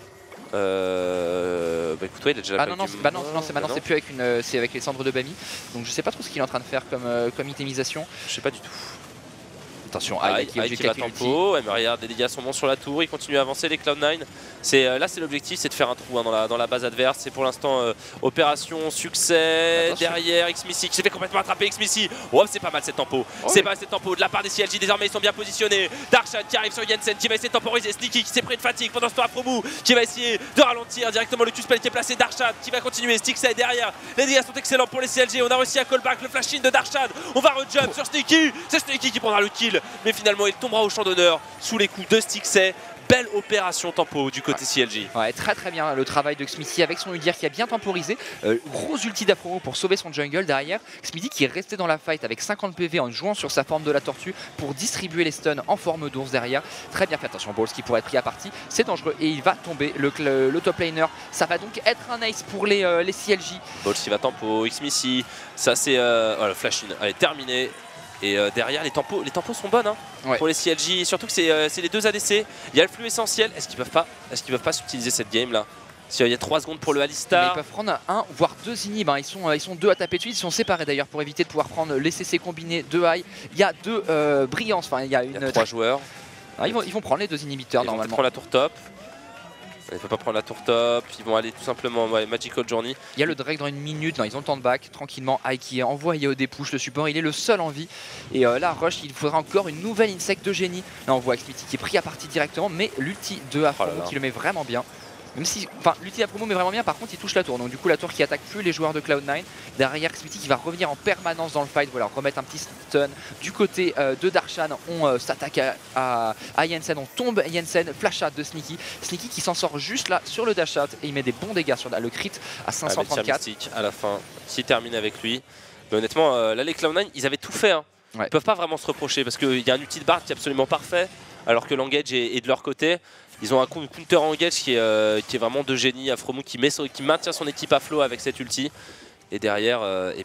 Écoute, ouais, il a déjà non, c'est maintenant, c'est plus avec c'est avec les cendres de Bami. Donc je sais pas trop ce qu'il est en train de faire comme itemisation. Je sais pas du tout. Attention, Aïe qui va tempo, mais regarde, les dégâts sont bons sur la tour, il continue à avancer les Cloud9. Là c'est l'objectif, c'est de faire un trou hein, dans la base adverse. C'est pour l'instant opération succès. Attention. Derrière Xmissy qui s'est fait complètement attraper. Xmissy, oh, c'est pas mal cette tempo. C'est pas mal cette tempo de la part des CLJ, désormais ils sont bien positionnés. Darshan qui arrive sur Jensen qui va essayer de temporiser. Sneaky qui s'est pris une fatigue pendant ce temps. Afromou qui va essayer de ralentir directement le Q-spell qui est placé. Darshan qui va continuer. Stixxay derrière. Les dégâts sont excellents pour les CLJ. On a réussi à callback le flash in de Darshan. On va rejump sur Sneaky. C'est Sneaky qui prendra le kill. Mais finalement il tombera au champ d'honneur sous les coups de Stixxay. Belle opération tempo du côté CLJ. Ouais, très bien le travail de Xmissy avec son Udyr qui a bien temporisé. Gros ulti d'Afromo pour sauver son jungle derrière. Xmissy qui est resté dans la fight avec 50 PV en jouant sur sa forme de la tortue pour distribuer les stuns en forme d'ours derrière. Très bien fait, attention, Balls qui pourrait être pris à partie. C'est dangereux et il va tomber le top laner. Ça va donc être un ace pour les CLJ. Balls qui va tempo, Xmissy. Ça c'est le flash in. Allez, terminé. Et derrière les tempos sont bonnes hein, pour les CLJ, surtout que c'est les deux ADC. Il y a le flux essentiel. Est-ce qu'ils peuvent pas s'utiliser cette game là? Il y a 3 secondes pour le Alistar. Mais ils peuvent prendre un voire 2 inhibs. Hein. Ils sont 2 à taper de suite. Ils sont séparés d'ailleurs pour éviter de pouvoir prendre les CC combinés de high. Il y a 2 brillances. Enfin, il y a 3 joueurs. Ah, ils vont prendre les 2 inhibiteurs normalement. Ils vont prendre la tour top. Il ne faut pas prendre la tour top, ils vont aller tout simplement Magical Journey. Il y a le Drake dans une minute, non, ils ont le temps de back, tranquillement. Aïe qui est envoyé au dépush, le support il est le seul en vie. Et là Rush, il faudra encore une nouvelle insect de génie. Là on voit Xmissy qui est pris à partie directement, mais l'ulti de Afromo qui le met vraiment bien. Même si, enfin, l'ulti d'Afromo met vraiment bien, par contre il touche la tour. Donc du coup la tour qui attaque plus les joueurs de Cloud9. Derrière Xmissy qui va revenir en permanence dans le fight, voilà, remettre un petit stun. Du côté de Darshan, on s'attaque à Jensen, on tombe Jensen, flash out de Sneaky. Sneaky qui s'en sort juste là sur le dash out et il met des bons dégâts sur le crit à 534. À la fin, qui termine avec lui. Mais honnêtement, là les Cloud9, ils avaient tout fait. Hein. Ils peuvent pas vraiment se reprocher parce qu'il y a un ulti de Bard qui est absolument parfait, alors que l'engage est de leur côté. Ils ont un counter engage qui est vraiment de génie. Afromo qui maintient son équipe à flot avec cette ulti. Et derrière,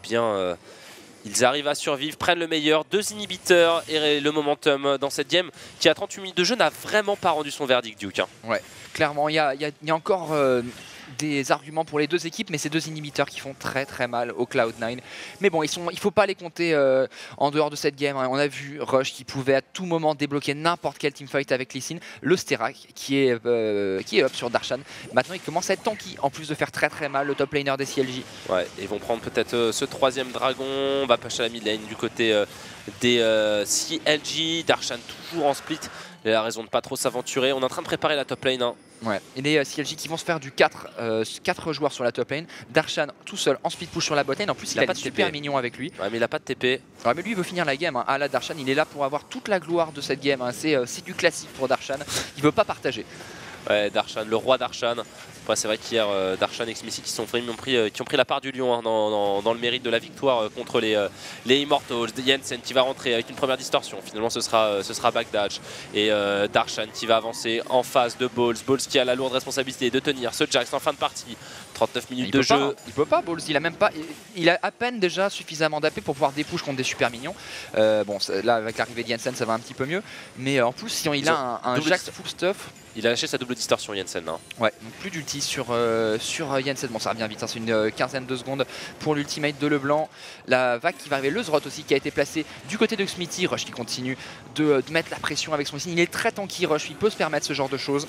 ils arrivent à survivre, prennent le meilleur. 2 inhibiteurs et le momentum dans cette game qui à 38 minutes de jeu n'a vraiment pas rendu son verdict, Duke. Hein. Ouais, clairement, il y a encore des arguments pour les deux équipes, mais c'est 2 inhibiteurs qui font très mal au Cloud9. Mais bon, il faut pas les compter en dehors de cette game. Hein. On a vu Rush qui pouvait à tout moment débloquer n'importe quel teamfight avec Lee Sin. Le Sterak qui est up sur Darshan. Maintenant, il commence à être tanky, en plus de faire très mal le top laner des CLJ. Ouais, ils vont prendre peut-être ce 3e dragon. On va passer à la mid lane du côté des CLJ. Darshan toujours en split. Il a raison de pas trop s'aventurer. On est en train de préparer la top lane. Hein. Ouais. Et les CLJ qui vont se faire du 4 joueurs sur la top lane. Darshan tout seul en speed push sur la bot lane. En plus, il a pas de super mignon avec lui. Ouais, mais il a pas de TP. Ouais, mais lui, il veut finir la game. Hein. Ah là, Darshan, il est là pour avoir toute la gloire de cette game. Hein. C'est du classique pour Darshan. Il veut pas partager. Ouais, Darshan, le roi Darshan. Après, c'est vrai qu'hier, Darshan et Xmissy qui ont pris la part du lion hein, dans le mérite de la victoire contre les Immortals. Jensen qui va rentrer avec une première distorsion. Finalement, ce sera backdash. Et Darshan qui va avancer en face de Balls. Balls qui a la lourde responsabilité de tenir ce Jax en fin de partie. 39 minutes de jeu. Il peut pas, Balls. Il a à peine déjà suffisamment d'AP pour pouvoir dépush contre des super mignons. Bon, là, avec l'arrivée de Jensen, ça va un petit peu mieux. Mais en plus, si il a un Jax full stuff. Il a lâché sa double distorsion, Jensen. Hein. Ouais, donc plus d'ulti sur Jensen. Bon, ça revient vite, hein, c'est une quinzaine de secondes pour l'ultimate de Leblanc. La vague qui va arriver, le Zrot aussi qui a été placé du côté de Xmissy. Rush qui continue de mettre la pression avec son signe. Il est très tanky, Rush, il peut se permettre ce genre de choses.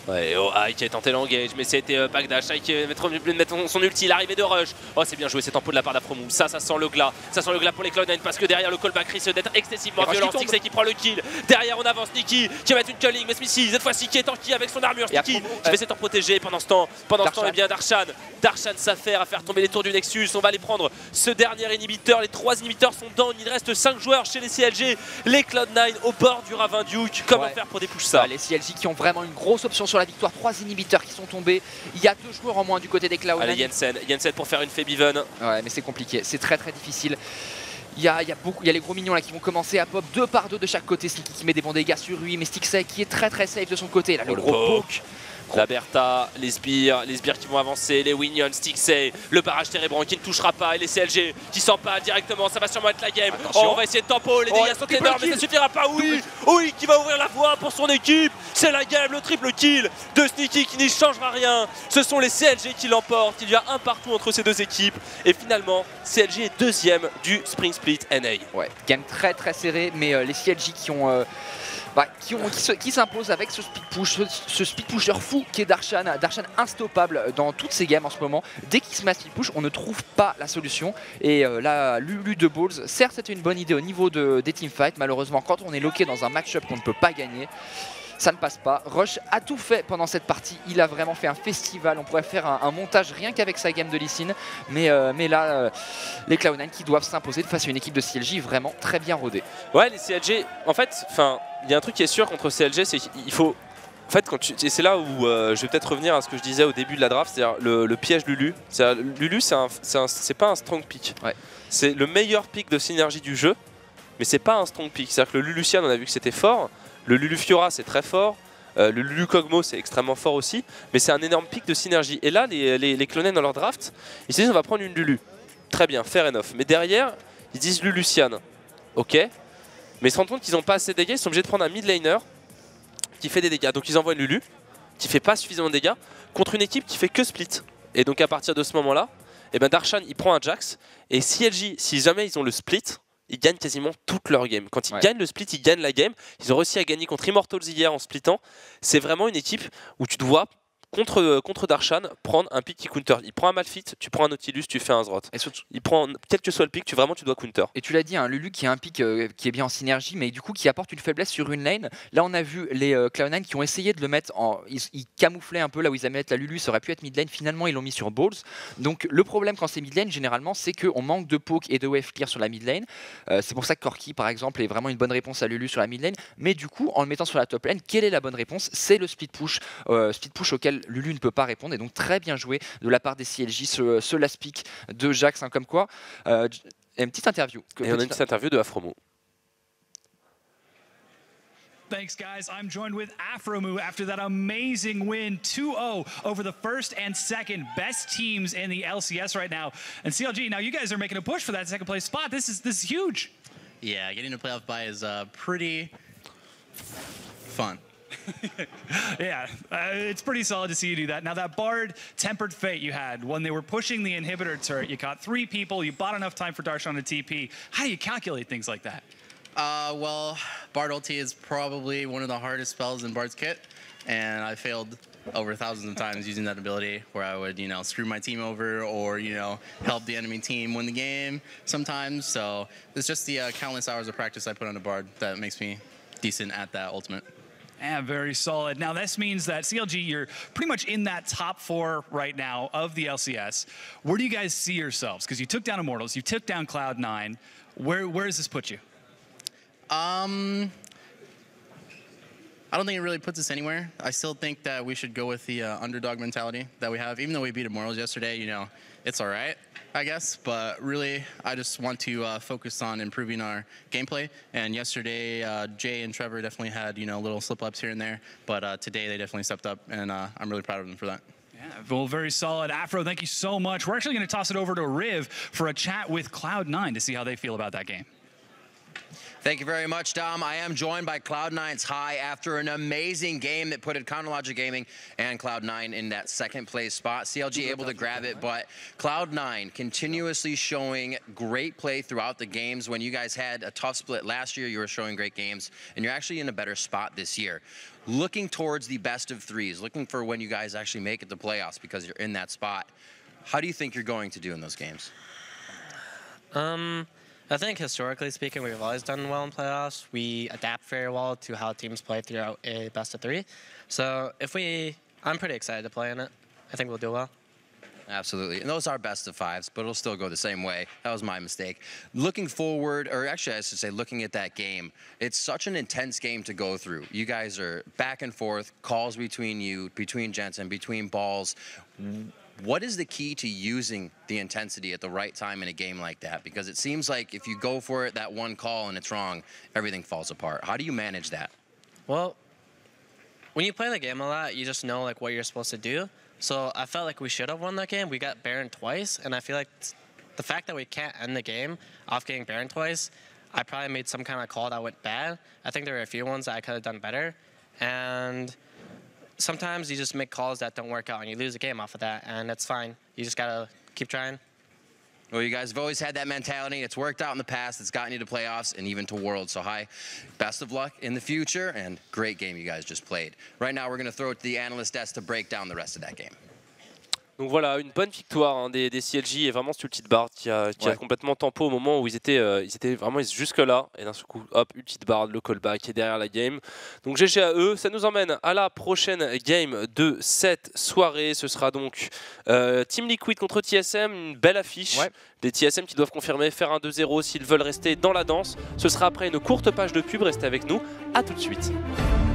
Ouais, oh, Ike qui a tenté l'engage, mais c'était Bagdash. Ike qui va mettre son ulti, l'arrivée de Rush. Oh, c'est bien joué, c'est tempo de la part d'Afromou. Ça sent le glas. Ça sent le glas pour les Cloud9 parce que derrière le callback risque d'être excessivement violent. Stixxay qui prend le kill. Derrière, on avance. Nikki qui va mettre une culling, mais Smithy, cette fois-ci, qui est tanky avec son armure. Nikki qui va essayer de protéger pendant ce temps. Eh bien, Darshan s'affaire à faire tomber les tours du Nexus. On va aller prendre ce dernier inhibiteur. Les 3 inhibiteurs sont down. Il reste 5 joueurs chez les CLG. Les Cloud9 au bord du ravin Duke. Comment faire pour dépoucher ça? Les CLG qui ont vraiment une grosse option sur la victoire. 3 inhibiteurs qui sont tombés. Il y a 2 joueurs en moins du côté des Cloud9. Allez, Jensen pour faire une Febiven. Ouais, mais c'est compliqué. C'est très difficile. Il y a les gros mignons là qui vont commencer à pop 2 par 2 de chaque côté. Sneaky qui met des bons dégâts sur lui, mais Stixxay qui est très safe de son côté. Là, le gros poke. La Bertha, les sbires qui vont avancer, les Winions, Stixxay, le barrage Térébrant qui ne touchera pas et les CLG qui s'empalent directement, ça va sûrement être la game. Oh, on va essayer de tempo, les dégâts sont énormes mais ça suffira pas. Oui, qui va ouvrir la voie pour son équipe. C'est la game, le triple kill de Sneaky qui n'y changera rien. Ce sont les CLG qui l'emportent, il y a un partout entre ces 2 équipes et finalement CLG est 2e du Spring Split NA. Ouais, game très serré, mais les CLG qui s'imposent avec ce speed push, ce speed pusher fou qui est Darshan. Darshan instoppable dans toutes ces games en ce moment. Dès qu'il se met à speed push, on ne trouve pas la solution. Et là, Lulu de Balls, certes c'était une bonne idée au niveau des teamfights. Malheureusement, quand on est loqué dans un match-up qu'on ne peut pas gagner, ça ne passe pas. Rush a tout fait pendant cette partie. Il a vraiment fait un festival. On pourrait faire un montage rien qu'avec sa game de Lee Sin. Mais là, les Cloud9 qui doivent s'imposer face à une équipe de CLG vraiment très bien rodée. Ouais, les CLG, en fait, il y a un truc qui est sûr contre CLG, c'est qu'il faut... En fait, et c'est là où je vais peut-être revenir à ce que je disais au début de la draft, c'est-à-dire le piège Lulu. Lulu, c'est pas un strong pick. Ouais. C'est le meilleur pick de synergie du jeu, mais c'est pas un strong pick. C'est-à-dire que le Lulucian, on a vu que c'était fort. Le Lulu Fiora, c'est très fort. Le Lulu Kog'Maw, c'est extrêmement fort aussi. Mais c'est un énorme pic de synergie. Et là, les Cloud9 dans leur draft, ils se disent on va prendre une Lulu. Très bien, fair enough. Mais derrière, ils disent Lulucian. Ok. Mais ils se rendent compte qu'ils n'ont pas assez de dégâts. Ils sont obligés de prendre un mid laner qui fait des dégâts. Donc ils envoient une Lulu qui fait pas suffisamment de dégâts contre une équipe qui fait que split. Et donc à partir de ce moment-là, Darshan il prend un Jax. Et CLG, si jamais ils ont le split, ils gagnent quasiment toute leur game. Quand ils gagnent le split, ils gagnent la game. Ils ont réussi à gagner contre Immortals hier en splittant. C'est vraiment une équipe où tu dois, contre Darshan, prendre un pick qui counter. Il prend un Malphite, tu prends un Nautilus, tu fais un Zrot. Il prend, quel que soit le pick, tu dois counter. Et tu l'as dit, Lulu qui a un pick qui est bien en synergie, mais du coup qui apporte une faiblesse sur une lane. Là on a vu les Cloud9 qui ont essayé de le mettre en... Ils camouflaient un peu là où ils allaient mettre la Lulu, ça aurait pu être mid lane, finalement ils l'ont mis sur Balls. Donc le problème quand c'est mid lane, généralement, c'est qu'on manque de poke et de wave clear sur la mid lane. C'est pour ça que Corki par exemple est vraiment une bonne réponse à Lulu sur la mid lane. Mais du coup, en le mettant sur la top lane, quelle est la bonne réponse? C'est le speed push auquel Lulu ne peut pas répondre. Et donc très bien joué de la part des CLJ, ce last pick de Jax, comme quoi. Une petite interview. Et on a une petite interview de Afromoo. Thanks, guys. I'm joined with Afromoo after that amazing win 2-0 over the first and second best teams in the LCS right now. And CLG, now you guys are making a push for that second place spot. This is huge. Yeah, getting a playoff bye is pretty fun. Yeah, it's pretty solid to see you do that. Now that Bard Tempered Fate you had, when they were pushing the inhibitor turret, you caught 3 people, you bought enough time for Darshan to TP. How do you calculate things like that? Well, Bard ulti is probably one of the hardest spells in Bard's kit, and I failed over thousands of times using that ability where I would, screw my team over or, help the enemy team win the game sometimes. So it's just the countless hours of practice I put on a Bard that makes me decent at that ultimate. Yeah, very solid. Now this means that CLG, you're pretty much in that top 4 right now of the LCS. Where do you guys see yourselves? Because you took down Immortals, you took down Cloud9. Where does this put you? I don't think it really puts us anywhere. I still think that we should go with the underdog mentality that we have. Even though we beat Immortals yesterday, it's all right, I guess. But really, I just want to focus on improving our gameplay. And yesterday, Jay and Trevor definitely had, little slip-ups here and there. But today, they definitely stepped up, and I'm really proud of them for that. Yeah, well, very solid. Afro, thank you so much. We're actually going to toss it over to Riv for a chat with Cloud9 to see how they feel about that game. Thank you very much, Dom. I am joined by Cloud9's High after an amazing game that put Counter Logic Gaming and Cloud9 in that second place spot. CLG able to grab it, but Cloud9 continuously showing great play throughout the games. When you guys had a tough split last year, you were showing great games, and you're actually in a better spot this year. Looking towards the best of threes, looking for when you guys actually make it to playoffs because you're in that spot. How do you think you're going to do in those games? I think historically speaking, we've always done well in playoffs. We adapt very well to how teams play throughout a best of 3. So I'm pretty excited to play in it. I think we'll do well. Absolutely. And those are best of 5s, but it'll still go the same way. That was my mistake. Looking forward, or actually I should say looking at that game, it's such an intense game to go through. You guys are back and forth, calls between you, between Jensen, between balls. What is the key to using the intensity at the right time in a game like that? Because it seems like if you go for it, that one call and it's wrong, everything falls apart. How do you manage that? Well, when you play the game a lot, you just know like what you're supposed to do. So I felt like we should have won that game. We got Baron twice, and I feel like the fact that we can't end the game off getting Baron twice, I probably made some kind of call that went bad. I think there were a few ones that I could have done better. And sometimes you just make calls that don't work out and you lose a game off of that, and it's fine. You just gotta keep trying. Well, you guys have always had that mentality. It's worked out in the past. It's gotten you to playoffs and even to Worlds. So High, best of luck in the future, and great game you guys just played. Right now, we're going to throw it to the analyst desk to break down the rest of that game. Donc voilà, une bonne victoire des CLG et vraiment ce ulti de Bard qui a complètement tempo au moment où ils étaient vraiment jusque là et d'un seul coup, hop, ulti de Bard, le callback est derrière la game. Donc GG à eux, ça nous emmène à la prochaine game de cette soirée. Ce sera donc Team Liquid contre TSM, une belle affiche. Des TSM qui doivent confirmer, faire un 2-0 s'ils veulent rester dans la danse. Ce sera après une courte page de pub, restez avec nous, à tout de suite.